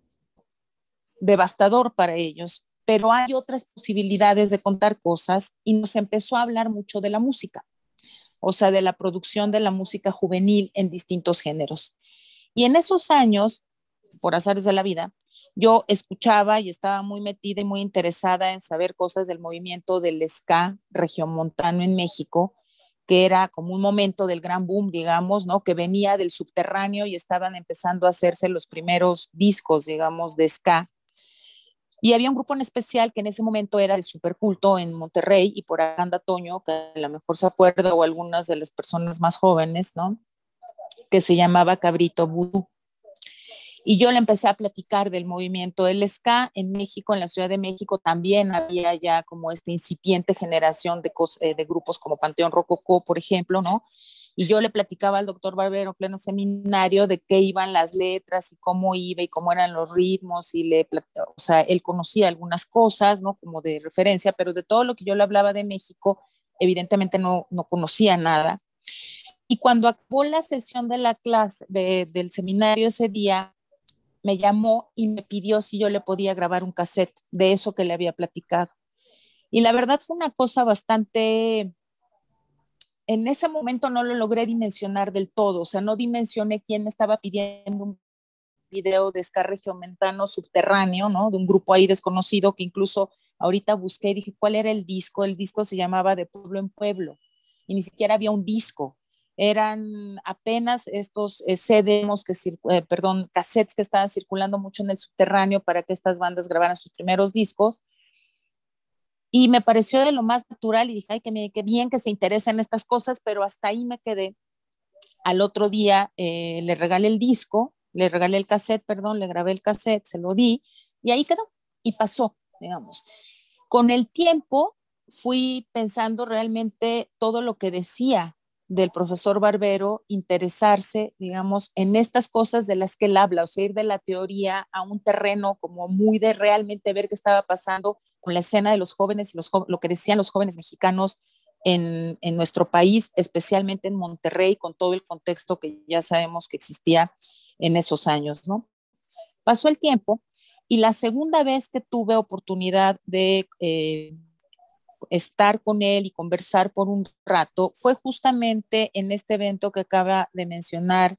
devastador para ellos, pero hay otras posibilidades de contar cosas, y nos empezó a hablar mucho de la música, o sea, de la producción de la música juvenil en distintos géneros. Y en esos años, por azares de la vida, yo escuchaba y estaba muy metida y muy interesada en saber cosas del movimiento del ska regiomontano en México, que era como un momento del gran boom, digamos, ¿no? Que venía del subterráneo y estaban empezando a hacerse los primeros discos, digamos, de ska. Y había un grupo en especial que en ese momento era de superculto en Monterrey, y por acá anda Toño, que a lo mejor se acuerda, o algunas de las personas más jóvenes, ¿no? Que se llamaba Cabrito Vudú. Y yo le empecé a platicar del movimiento del ska en México. En la Ciudad de México también había ya como esta incipiente generación de grupos como Panteón Rococó, por ejemplo, ¿no? Y yo le platicaba al doctor Barbero en pleno seminario de qué iban las letras y cómo iba y cómo eran los ritmos, y o sea, él conocía algunas cosas, ¿no? Como de referencia, pero de todo lo que yo le hablaba de México, evidentemente no conocía nada. Y cuando acabó la sesión de la clase, del seminario ese día, me llamó y me pidió si yo le podía grabar un cassette de eso que le había platicado. Y la verdad fue una cosa bastante... En ese momento no lo logré dimensionar del todo, o sea, no dimensioné quién me estaba pidiendo un video de ska regiomontano subterráneo, ¿no? De un grupo ahí desconocido, que incluso ahorita busqué y dije, ¿cuál era el disco? El disco se llamaba De Pueblo en Pueblo, y ni siquiera había un disco. Eran apenas estos cassettes que estaban circulando mucho en el subterráneo para que estas bandas grabaran sus primeros discos. Y me pareció de lo más natural y dije, ay, qué bien que se interesen en estas cosas, pero hasta ahí me quedé. Al otro día le regalé el cassette, le grabé el cassette, se lo di, y ahí quedó, y pasó, digamos. Con el tiempo fui pensando realmente todo lo que decía del profesor Barbero, interesarse, digamos, en estas cosas de las que él habla, o sea, ir de la teoría a un terreno como muy de realmente ver qué estaba pasando con la escena de los jóvenes y lo que decían los jóvenes mexicanos en nuestro país, especialmente en Monterrey, con todo el contexto que ya sabemos que existía en esos años, ¿no? Pasó el tiempo, y la segunda vez que tuve oportunidad de estar con él y conversar por un rato fue justamente en este evento que acaba de mencionar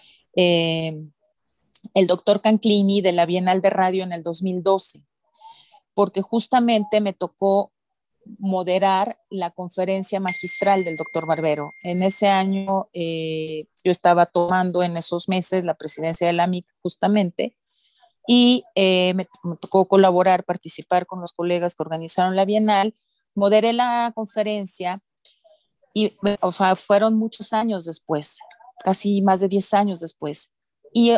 el doctor Canclini de la Bienal de Radio en el 2012, porque justamente me tocó moderar la conferencia magistral del doctor Barbero. En ese año yo estaba tomando en esos meses la presidencia de la AMIC justamente, y me tocó participar con los colegas que organizaron la Bienal. Moderé la conferencia y fueron muchos años después, casi más de 10 años después. Y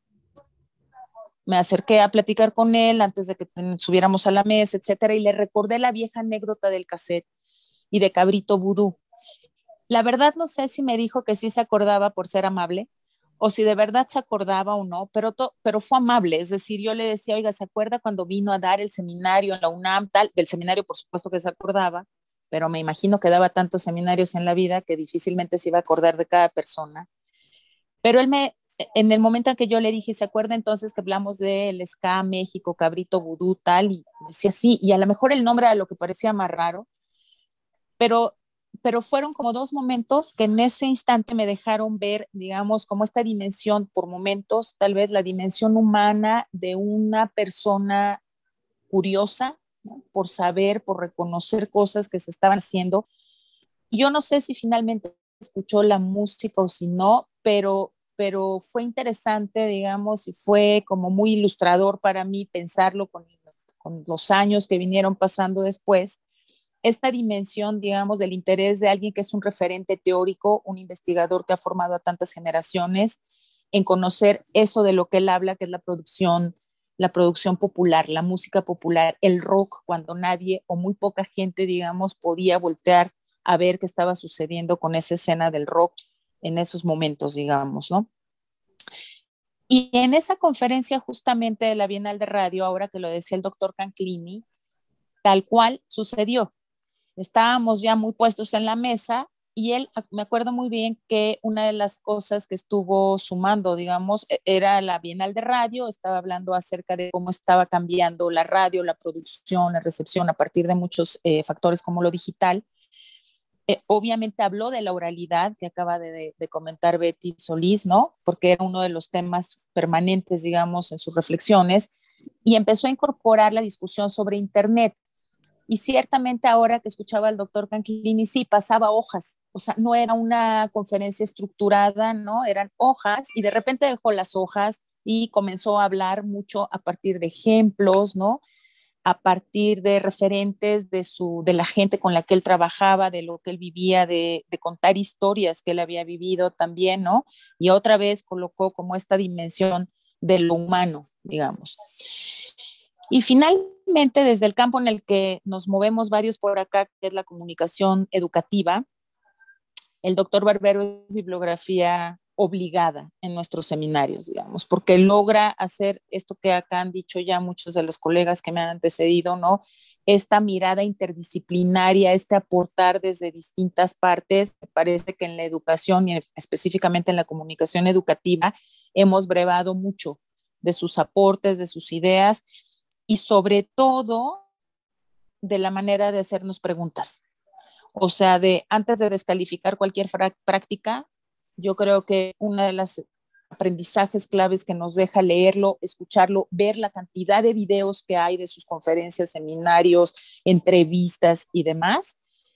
me acerqué a platicar con él antes de que subiéramos a la mesa, etcétera, y le recordé la vieja anécdota del cassette y de Cabrito Vudú. La verdad no sé si me dijo que sí se acordaba por ser amable, o si de verdad se acordaba o no, pero fue amable. Es decir, yo le decía, oiga, ¿se acuerda cuando vino a dar el seminario en la UNAM? Del seminario, por supuesto que se acordaba, pero me imagino que daba tantos seminarios en la vida que difícilmente se iba a acordar de cada persona. Pero en el momento en que yo le dije, ¿se acuerda entonces que hablamos del ska México, Cabrito Vudú, tal? Y decía sí, y a lo mejor el nombre era lo que parecía más raro, pero fueron como 2 momentos que en ese instante me dejaron ver, digamos, como esta dimensión, por momentos, tal vez la dimensión humana de una persona curiosa, ¿no? Por saber, por reconocer cosas que se estaban haciendo. Y yo no sé si finalmente escuchó la música o si no, pero fue interesante, digamos, y fue como muy ilustrador para mí pensarlo con los años que vinieron pasando después. Esta dimensión, digamos, del interés de alguien que es un referente teórico, un investigador que ha formado a tantas generaciones, en conocer eso de lo que él habla, que es la producción la producción popular, la música popular, el rock, cuando nadie o muy poca gente, digamos, podía voltear a ver qué estaba sucediendo con esa escena del rock en esos momentos, digamos, ¿no? Y en esa conferencia justamente de la Bienal de Radio, ahora que lo decía el doctor Canclini, tal cual sucedió. Estábamos ya muy puestos en la mesa y él, me acuerdo muy bien que una de las cosas que estuvo sumando, digamos, era la Bienal de Radio, estaba hablando acerca de cómo estaba cambiando la radio, la producción, la recepción a partir de muchos factores como lo digital. Obviamente habló de la oralidad que acaba de comentar Betty Solís, ¿no? Porque era uno de los temas permanentes, digamos, en sus reflexiones, y empezó a incorporar la discusión sobre Internet. Y ciertamente ahora que escuchaba al doctor Canclini, sí, pasaba hojas, o sea, no era una conferencia estructurada, ¿no? Eran hojas, y de repente dejó las hojas y comenzó a hablar mucho a partir de ejemplos, ¿no? A partir de referentes de la gente con la que él trabajaba, de lo que él vivía, de contar historias que él había vivido también, ¿no? Y otra vez colocó como esta dimensión de lo humano, digamos. Y finalmente, desde el campo en el que nos movemos varios por acá, que es la comunicación educativa, el doctor Barbero es bibliografía obligada en nuestros seminarios, digamos, porque logra hacer esto que acá han dicho ya muchos de los colegas que me han antecedido, ¿no? Esta mirada interdisciplinaria, este aportar desde distintas partes. Me parece que en la educación y específicamente en la comunicación educativa hemos brevado mucho de sus aportes, de sus ideas y sobre todo de la manera de hacernos preguntas. O sea, antes de descalificar cualquier práctica, yo creo que una de las aprendizajes claves que nos deja leerlo, escucharlo, ver la cantidad de videos que hay de sus conferencias, seminarios, entrevistas y demás,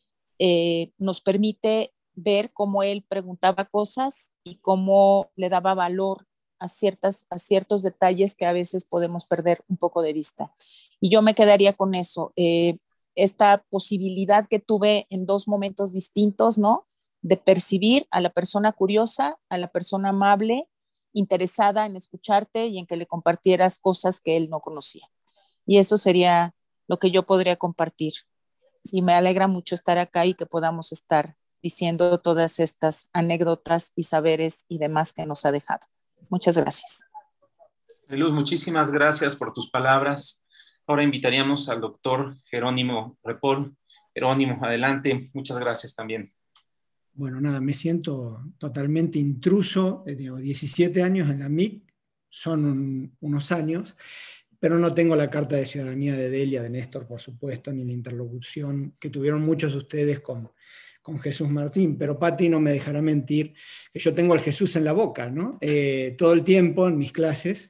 nos permite ver cómo él preguntaba cosas y cómo le daba valor a ciertos detalles que a veces podemos perder un poco de vista. Y yo me quedaría con eso, esta posibilidad que tuve en dos momentos distintos, ¿no? De percibir a la persona curiosa, a la persona amable, interesada en escucharte y en que le compartieras cosas que él no conocía. Y eso sería lo que yo podría compartir. Y me alegra mucho estar acá y que podamos estar diciendo todas estas anécdotas y saberes y demás que nos ha dejado. Muchas gracias.
Luz, muchísimas gracias por tus palabras. Ahora invitaríamos al doctor Jerónimo Ripoll. Jerónimo, adelante. Muchas gracias también.
Bueno, nada, me siento totalmente intruso. Tengo 17 años en la MIC, son unos años, pero no tengo la carta de ciudadanía de Delia, de Néstor, por supuesto, ni la interlocución que tuvieron muchos de ustedes con Jesús Martín. Pero Pati no me dejará mentir que yo tengo al Jesús en la boca, ¿no? Todo el tiempo en mis clases.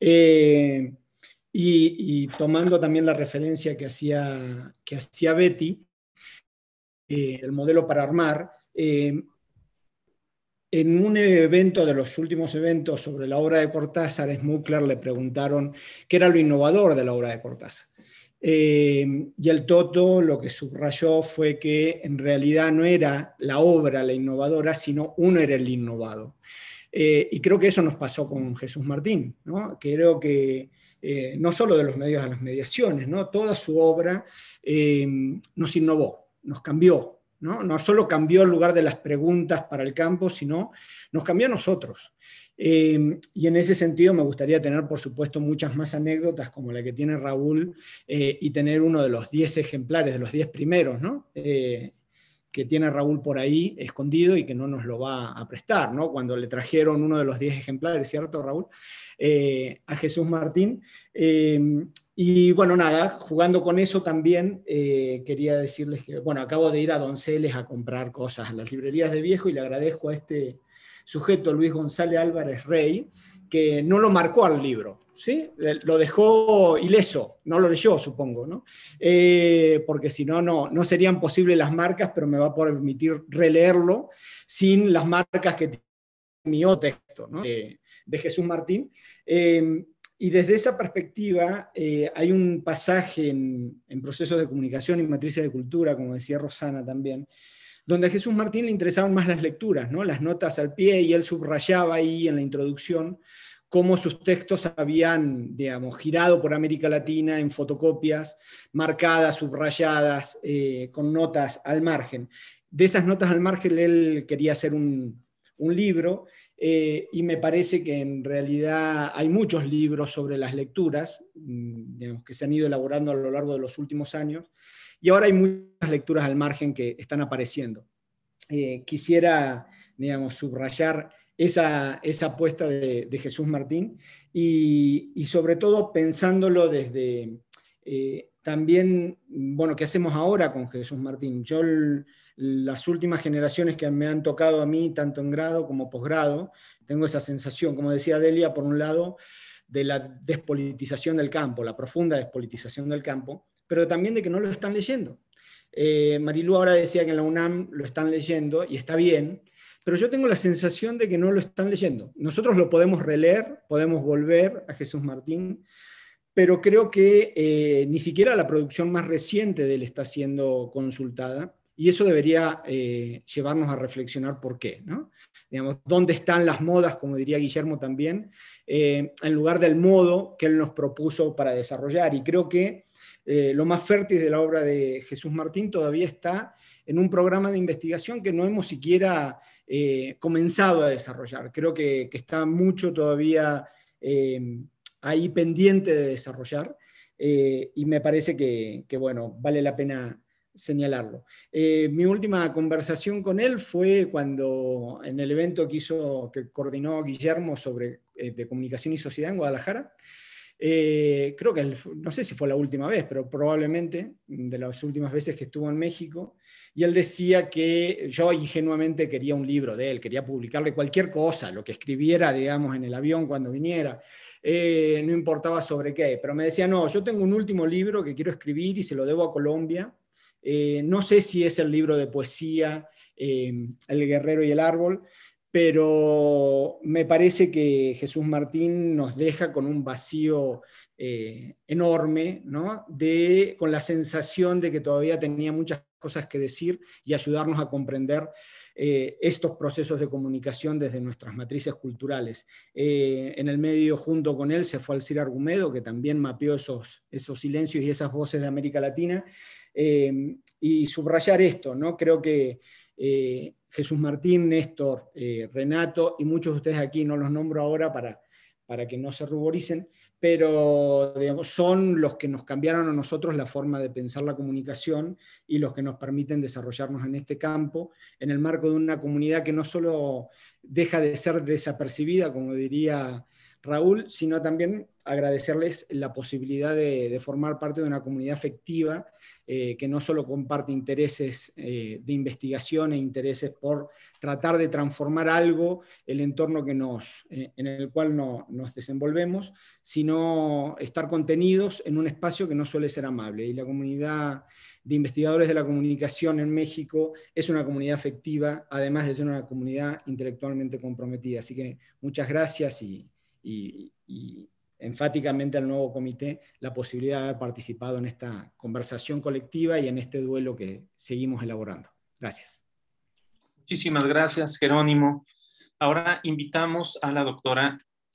Y tomando también la referencia que hacía Betty, el modelo para armar, en un evento de los últimos eventos sobre la obra de Cortázar, a Smukler le preguntaron qué era lo innovador de la obra de Cortázar. Y el Toto lo que subrayó fue que en realidad no era la obra la innovadora, sino uno era el innovado. Y creo que eso nos pasó con Jesús Martín, ¿no? Creo que no solo de los medios a las mediaciones, ¿no? Toda su obra nos innovó, nos cambió. No solo cambió el lugar de las preguntas para el campo, sino nos cambió a nosotros. Y en ese sentido me gustaría tener, por supuesto, muchas más anécdotas como la que tiene Raúl y tener uno de los 10 ejemplares, de los 10 primeros, ¿no? Que tiene Raúl por ahí escondido y que no nos lo va a prestar, ¿no? Cuando le trajeron uno de los 10 ejemplares, ¿cierto, Raúl? A Jesús Martín. Y bueno, nada, jugando con eso también quería decirles que, bueno, acabo de ir a Donceles a comprar cosas a las librerías de viejo y le agradezco a este sujeto, Luis González Álvarez Rey, que no lo marcó al libro, ¿sí? Lo dejó ileso, no lo leyó, supongo, ¿no? Porque si no, no serían posibles las marcas, pero me va a permitir releerlo sin las marcas que tiene mi otro texto, ¿no? De Jesús Martín. Y desde esa perspectiva hay un pasaje en Procesos de Comunicación y Matrices de Cultura, como decía Rosana también, donde a Jesús Martín le interesaban más las lecturas, ¿no? Las notas al pie, y él subrayaba ahí en la introducción cómo sus textos habían, digamos, girado por América Latina en fotocopias, marcadas, subrayadas, con notas al margen. De esas notas al margen él quería hacer un libro, y me parece que en realidad hay muchos libros sobre las lecturas, digamos, que se han ido elaborando a lo largo de los últimos años, y ahora hay muchas lecturas al margen que están apareciendo. Quisiera, digamos, subrayar esa apuesta de Jesús Martín, y sobre todo pensándolo desde también, bueno, ¿qué hacemos ahora con Jesús Martín? Yo, las últimas generaciones que me han tocado a mí, tanto en grado como posgrado, tengo esa sensación, como decía Delia, por un lado, de la despolitización del campo, la profunda despolitización del campo, pero también de que no lo están leyendo. Marilú ahora decía que en la UNAM lo están leyendo, y está bien, pero yo tengo la sensación de que no lo están leyendo. Nosotros lo podemos releer, podemos volver a Jesús Martín, pero creo que ni siquiera la producción más reciente de él está siendo consultada, y eso debería llevarnos a reflexionar por qué, ¿no? Digamos, ¿dónde están las modas, como diría Guillermo también, en lugar del modo que él nos propuso para desarrollar? Y creo que lo más fértil de la obra de Jesús Martín todavía está en un programa de investigación que no hemos siquiera comenzado a desarrollar. Creo que está mucho todavía ahí pendiente de desarrollar, y me parece que, bueno, vale la pena señalarlo. Mi última conversación con él fue cuando en el evento que coordinó Guillermo sobre de comunicación y sociedad en Guadalajara. Creo que no sé si fue la última vez, pero probablemente de las últimas veces que estuvo en México, y él decía que yo ingenuamente quería un libro de él, quería publicarle cualquier cosa, lo que escribiera, digamos, en el avión cuando viniera, no importaba sobre qué, pero me decía, no, yo tengo un último libro que quiero escribir y se lo debo a Colombia. No sé si es el libro de poesía, El guerrero y el árbol, pero me parece que Jesús Martín nos deja con un vacío enorme, ¿no? Con la sensación de que todavía tenía muchas cosas que decir y ayudarnos a comprender estos procesos de comunicación desde nuestras matrices culturales. En el medio, junto con él, se fue Alcira Argumedo, que también mapeó esos silencios y esas voces de América Latina. Y subrayar esto, ¿no? Creo que Jesús Martín, Néstor, Renato y muchos de ustedes aquí, no los nombro ahora para que no se ruboricen, pero digamos, son los que nos cambiaron a nosotros la forma de pensar la comunicación y los que nos permiten desarrollarnos en este campo, en el marco de una comunidad que no solo deja de ser desapercibida, como diría Raúl, sino también agradecerles la posibilidad de formar parte de una comunidad afectiva que no solo comparte intereses de investigación e intereses por tratar de transformar algo, el entorno en el cual nos desenvolvemos, sino estar contenidos en un espacio que no suele ser amable. Y la comunidad de investigadores de la comunicación en México es una comunidad afectiva, además de ser una comunidad intelectualmente comprometida. Así que muchas gracias y enfáticamente al nuevo comité la posibilidad de haber participado en esta conversación colectiva y en este duelo que seguimos elaborando. Gracias.
Muchísimas gracias, Jerónimo. Ahora invitamos a la doctora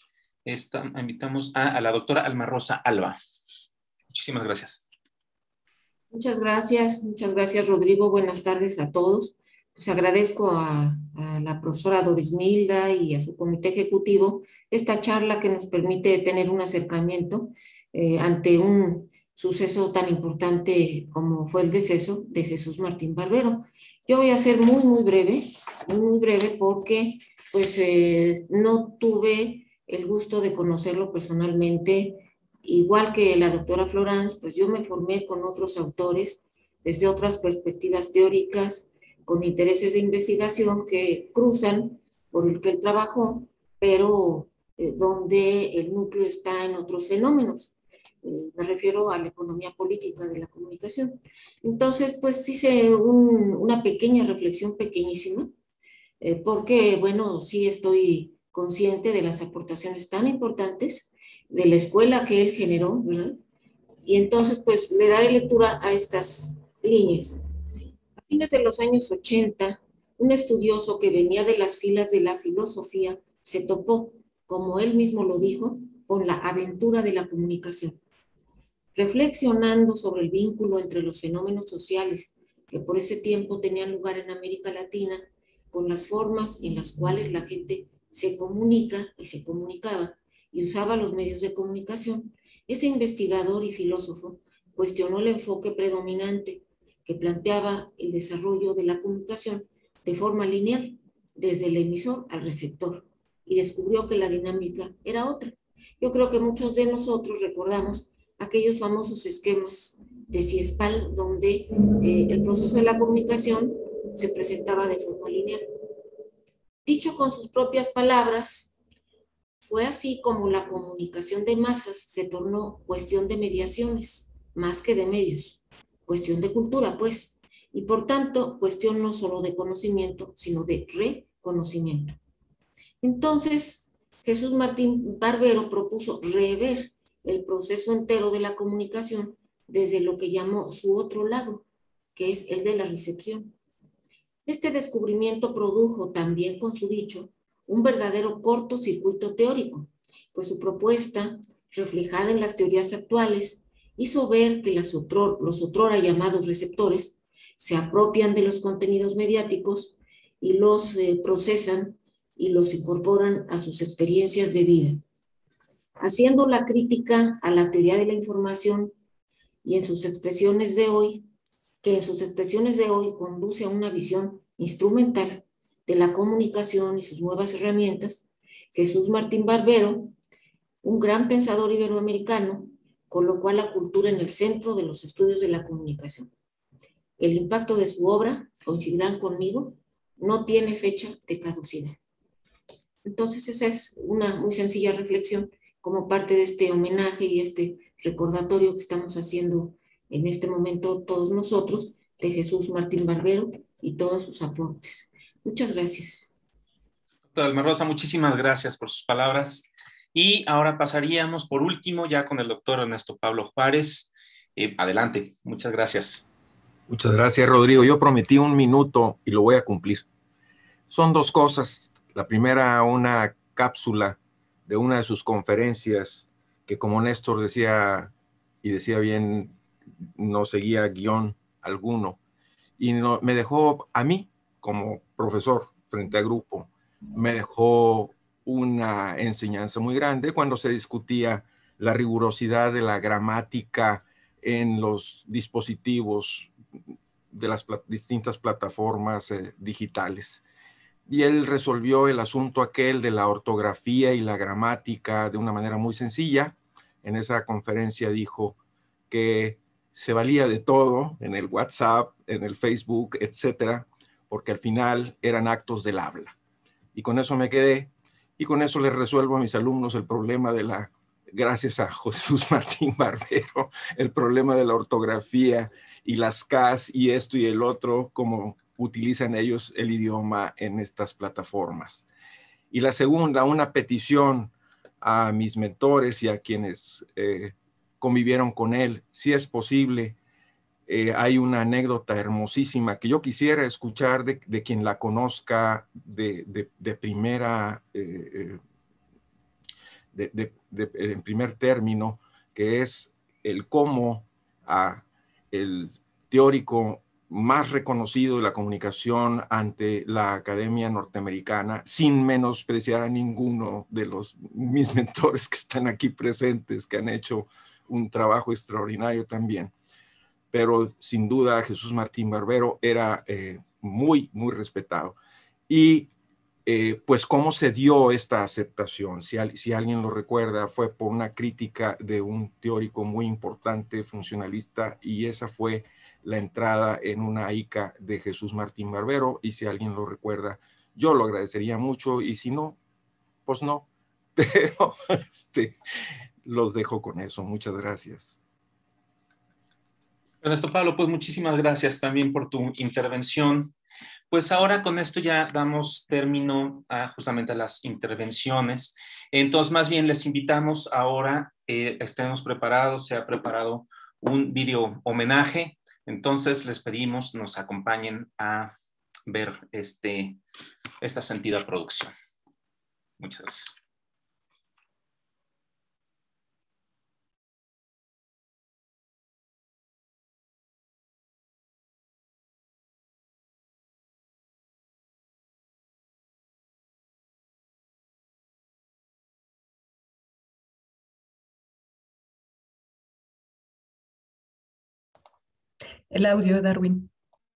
Alma Rosa Alba. Muchísimas gracias.
Muchas gracias, Rodrigo. Buenas tardes a todos. Pues agradezco a la profesora Dorismilda y a su comité ejecutivo esta charla que nos permite tener un acercamiento ante un suceso tan importante como fue el deceso de Jesús Martín Barbero. Yo voy a ser muy breve porque pues no tuve el gusto de conocerlo personalmente. Igual que la doctora Florence, pues yo me formé con otros autores desde otras perspectivas teóricas, con intereses de investigación que cruzan por el que él trabajó, pero donde el núcleo está en otros fenómenos. Me refiero a la economía política de la comunicación. Entonces, pues hice una pequeña reflexión, pequeñísima, porque, bueno, sí estoy consciente de las aportaciones tan importantes de la escuela que él generó, ¿verdad? Y entonces, pues, le daré lectura a estas líneas. A fines de los años 80, un estudioso que venía de las filas de la filosofía se topó como él mismo lo dijo, con la aventura de la comunicación. Reflexionando sobre el vínculo entre los fenómenos sociales que por ese tiempo tenían lugar en América Latina, con las formas en las cuales la gente se comunica y se comunicaba y usaba los medios de comunicación, ese investigador y filósofo cuestionó el enfoque predominante que planteaba el desarrollo de la comunicación de forma lineal, desde el emisor al receptor, y descubrió que la dinámica era otra. Yo creo que muchos de nosotros recordamos aquellos famosos esquemas de CIESPAL, donde el proceso de la comunicación se presentaba de forma lineal. Dicho con sus propias palabras, fue así como la comunicación de masas se tornó cuestión de mediaciones, más que de medios, cuestión de cultura, pues, y por tanto, cuestión no solo de conocimiento, sino de reconocimiento. Entonces, Jesús Martín Barbero propuso rever el proceso entero de la comunicación desde lo que llamó su otro lado, que es el de la recepción. Este descubrimiento produjo también, con su dicho, un verdadero cortocircuito teórico, pues su propuesta, reflejada en las teorías actuales, hizo ver que los otrora llamados receptores se apropian de los contenidos mediáticos y los procesan y los incorporan a sus experiencias de vida. Haciendo la crítica a la teoría de la información y en sus expresiones de hoy, conduce a una visión instrumental de la comunicación y sus nuevas herramientas, Jesús Martín Barbero, un gran pensador iberoamericano, colocó a la cultura en el centro de los estudios de la comunicación. El impacto de su obra, coincidirán conmigo, no tiene fecha de caducidad. Entonces esa es una muy sencilla reflexión como parte de este homenaje y este recordatorio que estamos haciendo en este momento todos nosotros de Jesús Martín Barbero y todos sus aportes. Muchas gracias.
Doctora Alma Rosa, muchísimas gracias por sus palabras. Y ahora pasaríamos por último ya con el doctor Ernesto Pablo Juárez. Adelante, muchas gracias.
Muchas gracias, Rodrigo. Yo prometí 1 minuto y lo voy a cumplir. Son 2 cosas. La primera, una cápsula de una de sus conferencias que, como Néstor decía, y decía bien, no seguía guión alguno. Y me dejó a mí, como profesor frente a grupo, me dejó una enseñanza muy grande cuando se discutía la rigurosidad de la gramática en los dispositivos de las distintas plataformas digitales. Y él resolvió el asunto aquel de la ortografía y la gramática de una manera muy sencilla. En esa conferencia dijo que se valía de todo en el WhatsApp, en el Facebook, etcétera, porque al final eran actos del habla. Y con eso me quedé, y con eso les resuelvo a mis alumnos el problema de la, gracias a Jesús Martín Barbero, el problema de la ortografía y las Ks y esto y el otro, como utilizan ellos el idioma en estas plataformas. Y la segunda, una petición a mis mentores y a quienes convivieron con él, si es posible. Hay una anécdota hermosísima que yo quisiera escuchar de quien la conozca en primer término, que es el cómo el teórico más reconocido de la comunicación ante la Academia Norteamericana, sin menospreciar a ninguno de mis mentores que están aquí presentes, que han hecho un trabajo extraordinario también. Pero sin duda Jesús Martín Barbero era muy, muy respetado. Y pues cómo se dio esta aceptación, si alguien lo recuerda, fue por una crítica de un teórico muy importante, funcionalista, y esa fue la entrada en una ICA de Jesús Martín Barbero, y si alguien lo recuerda, yo lo agradecería mucho, y si no, pues no, pero los dejo con eso. Muchas gracias.
Ernesto Pablo, pues muchísimas gracias también por tu intervención. Pues ahora con esto ya damos término justamente a las intervenciones. Entonces, más bien les invitamos ahora, estemos preparados, se ha preparado un video homenaje. Entonces les pedimos nos acompañen a ver esta sentida producción. Muchas gracias.
El audio, Darwin.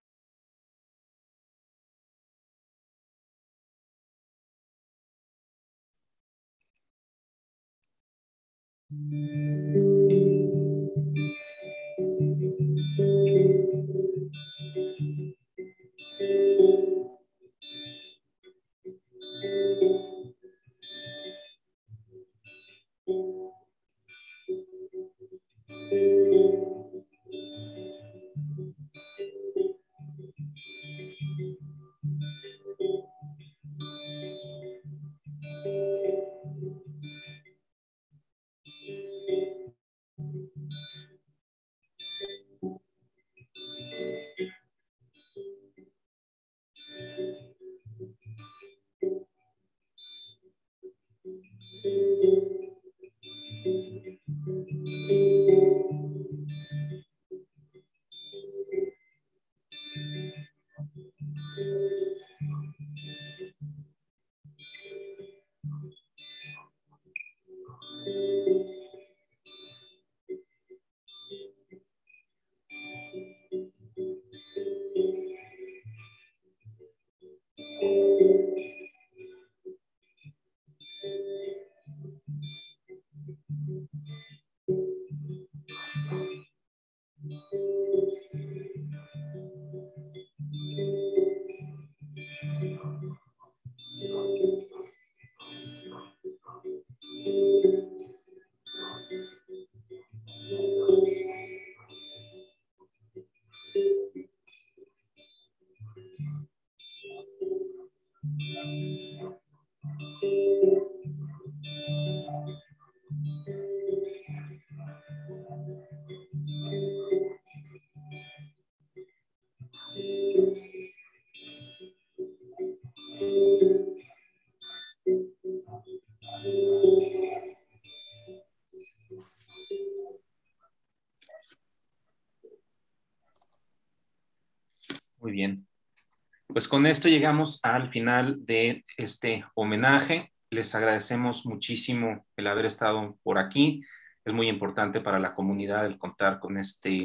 Muy bien. Pues con esto llegamos al final de este homenaje. Les agradecemos muchísimo el haber estado por aquí. Es muy importante para la comunidad el contar con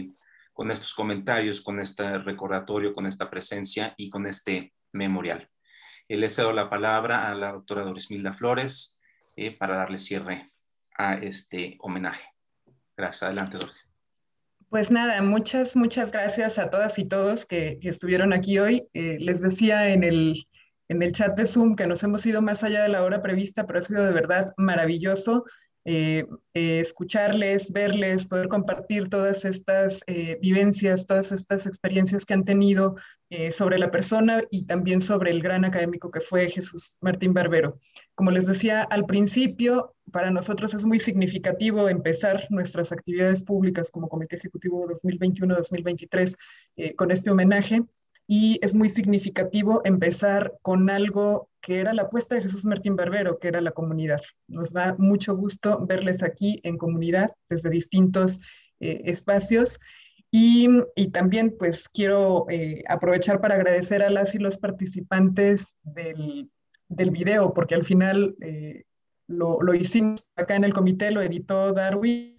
estos comentarios, con este recordatorio, con esta presencia y con este memorial. Le cedo la palabra a la doctora Dorismilda Flores para darle cierre a este homenaje. Gracias. Adelante, Doris.
Pues nada, muchas gracias a todas y todos que estuvieron aquí hoy. Les decía en el chat de Zoom que nos hemos ido más allá de la hora prevista, pero ha sido de verdad maravilloso escucharles, verles, poder compartir todas estas vivencias, todas estas experiencias que han tenido sobre la persona y también sobre el gran académico que fue Jesús Martín Barbero. Como les decía al principio, para nosotros es muy significativo empezar nuestras actividades públicas como Comité Ejecutivo 2021-2023 con este homenaje. Y es muy significativo empezar con algo que era la apuesta de Jesús Martín Barbero, que era la comunidad. Nos da mucho gusto verles aquí en comunidad desde distintos espacios. Y también pues quiero aprovechar para agradecer a las y los participantes del video, porque al final lo hicimos acá en el comité, lo editó Darwin,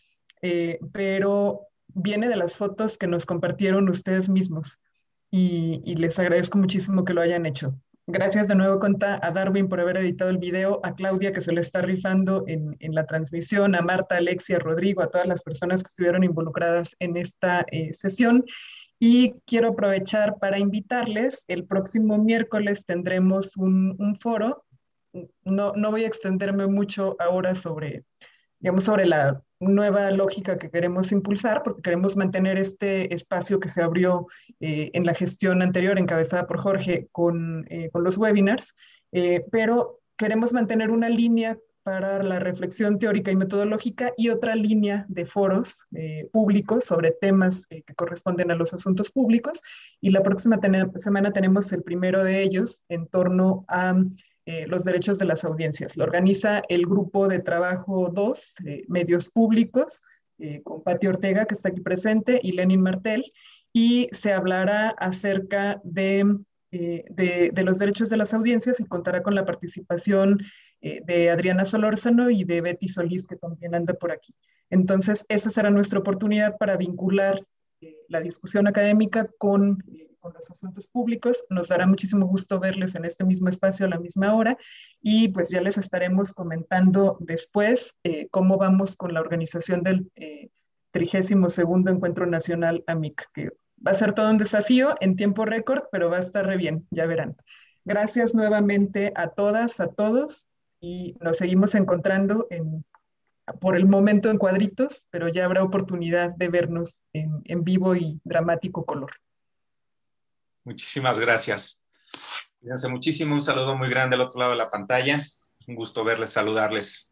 pero viene de las fotos que nos compartieron ustedes mismos. Y les agradezco muchísimo que lo hayan hecho. Gracias de nuevo, Conta, a Darwin por haber editado el video, a Claudia que se lo está rifando en la transmisión, a Marta, Alexia, Rodrigo, a todas las personas que estuvieron involucradas en esta sesión. Y quiero aprovechar para invitarles, el próximo miércoles tendremos un foro. No voy a extenderme mucho ahora sobre la nueva lógica que queremos impulsar, porque queremos mantener este espacio que se abrió en la gestión anterior, encabezada por Jorge, con los webinars, pero queremos mantener una línea para la reflexión teórica y metodológica y otra línea de foros públicos sobre temas que corresponden a los asuntos públicos. Y la próxima semana tenemos el primero de ellos en torno a los derechos de las audiencias. Lo organiza el grupo de trabajo 2, medios públicos, con Pati Ortega, que está aquí presente, y Lenin Martel, y se hablará acerca de los derechos de las audiencias y contará con la participación de Adriana Solórzano y de Betty Solís, que también anda por aquí. Entonces, esa será nuestra oportunidad para vincular la discusión académica con los asuntos públicos. Nos dará muchísimo gusto verles en este mismo espacio a la misma hora y pues ya les estaremos comentando después cómo vamos con la organización del 32º Encuentro Nacional AMIC, que va a ser todo un desafío en tiempo récord, pero va a estar re bien, ya verán. Gracias nuevamente a todas, a todos, y nos seguimos encontrando por el momento en cuadritos, pero ya habrá oportunidad de vernos en vivo y dramático color.
Muchísimas gracias. Cuídense muchísimo. Un saludo muy grande al otro lado de la pantalla. Un gusto verles, saludarles.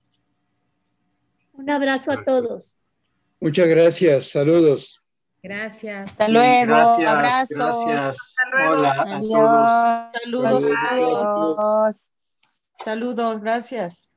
Un abrazo a todos.
Muchas gracias. Saludos.
Gracias.
Hasta luego.
Gracias,
Abrazos.
gracias.
Hasta luego.
Hola a todos.
Saludos a todos.
Adiós.
Saludos, gracias.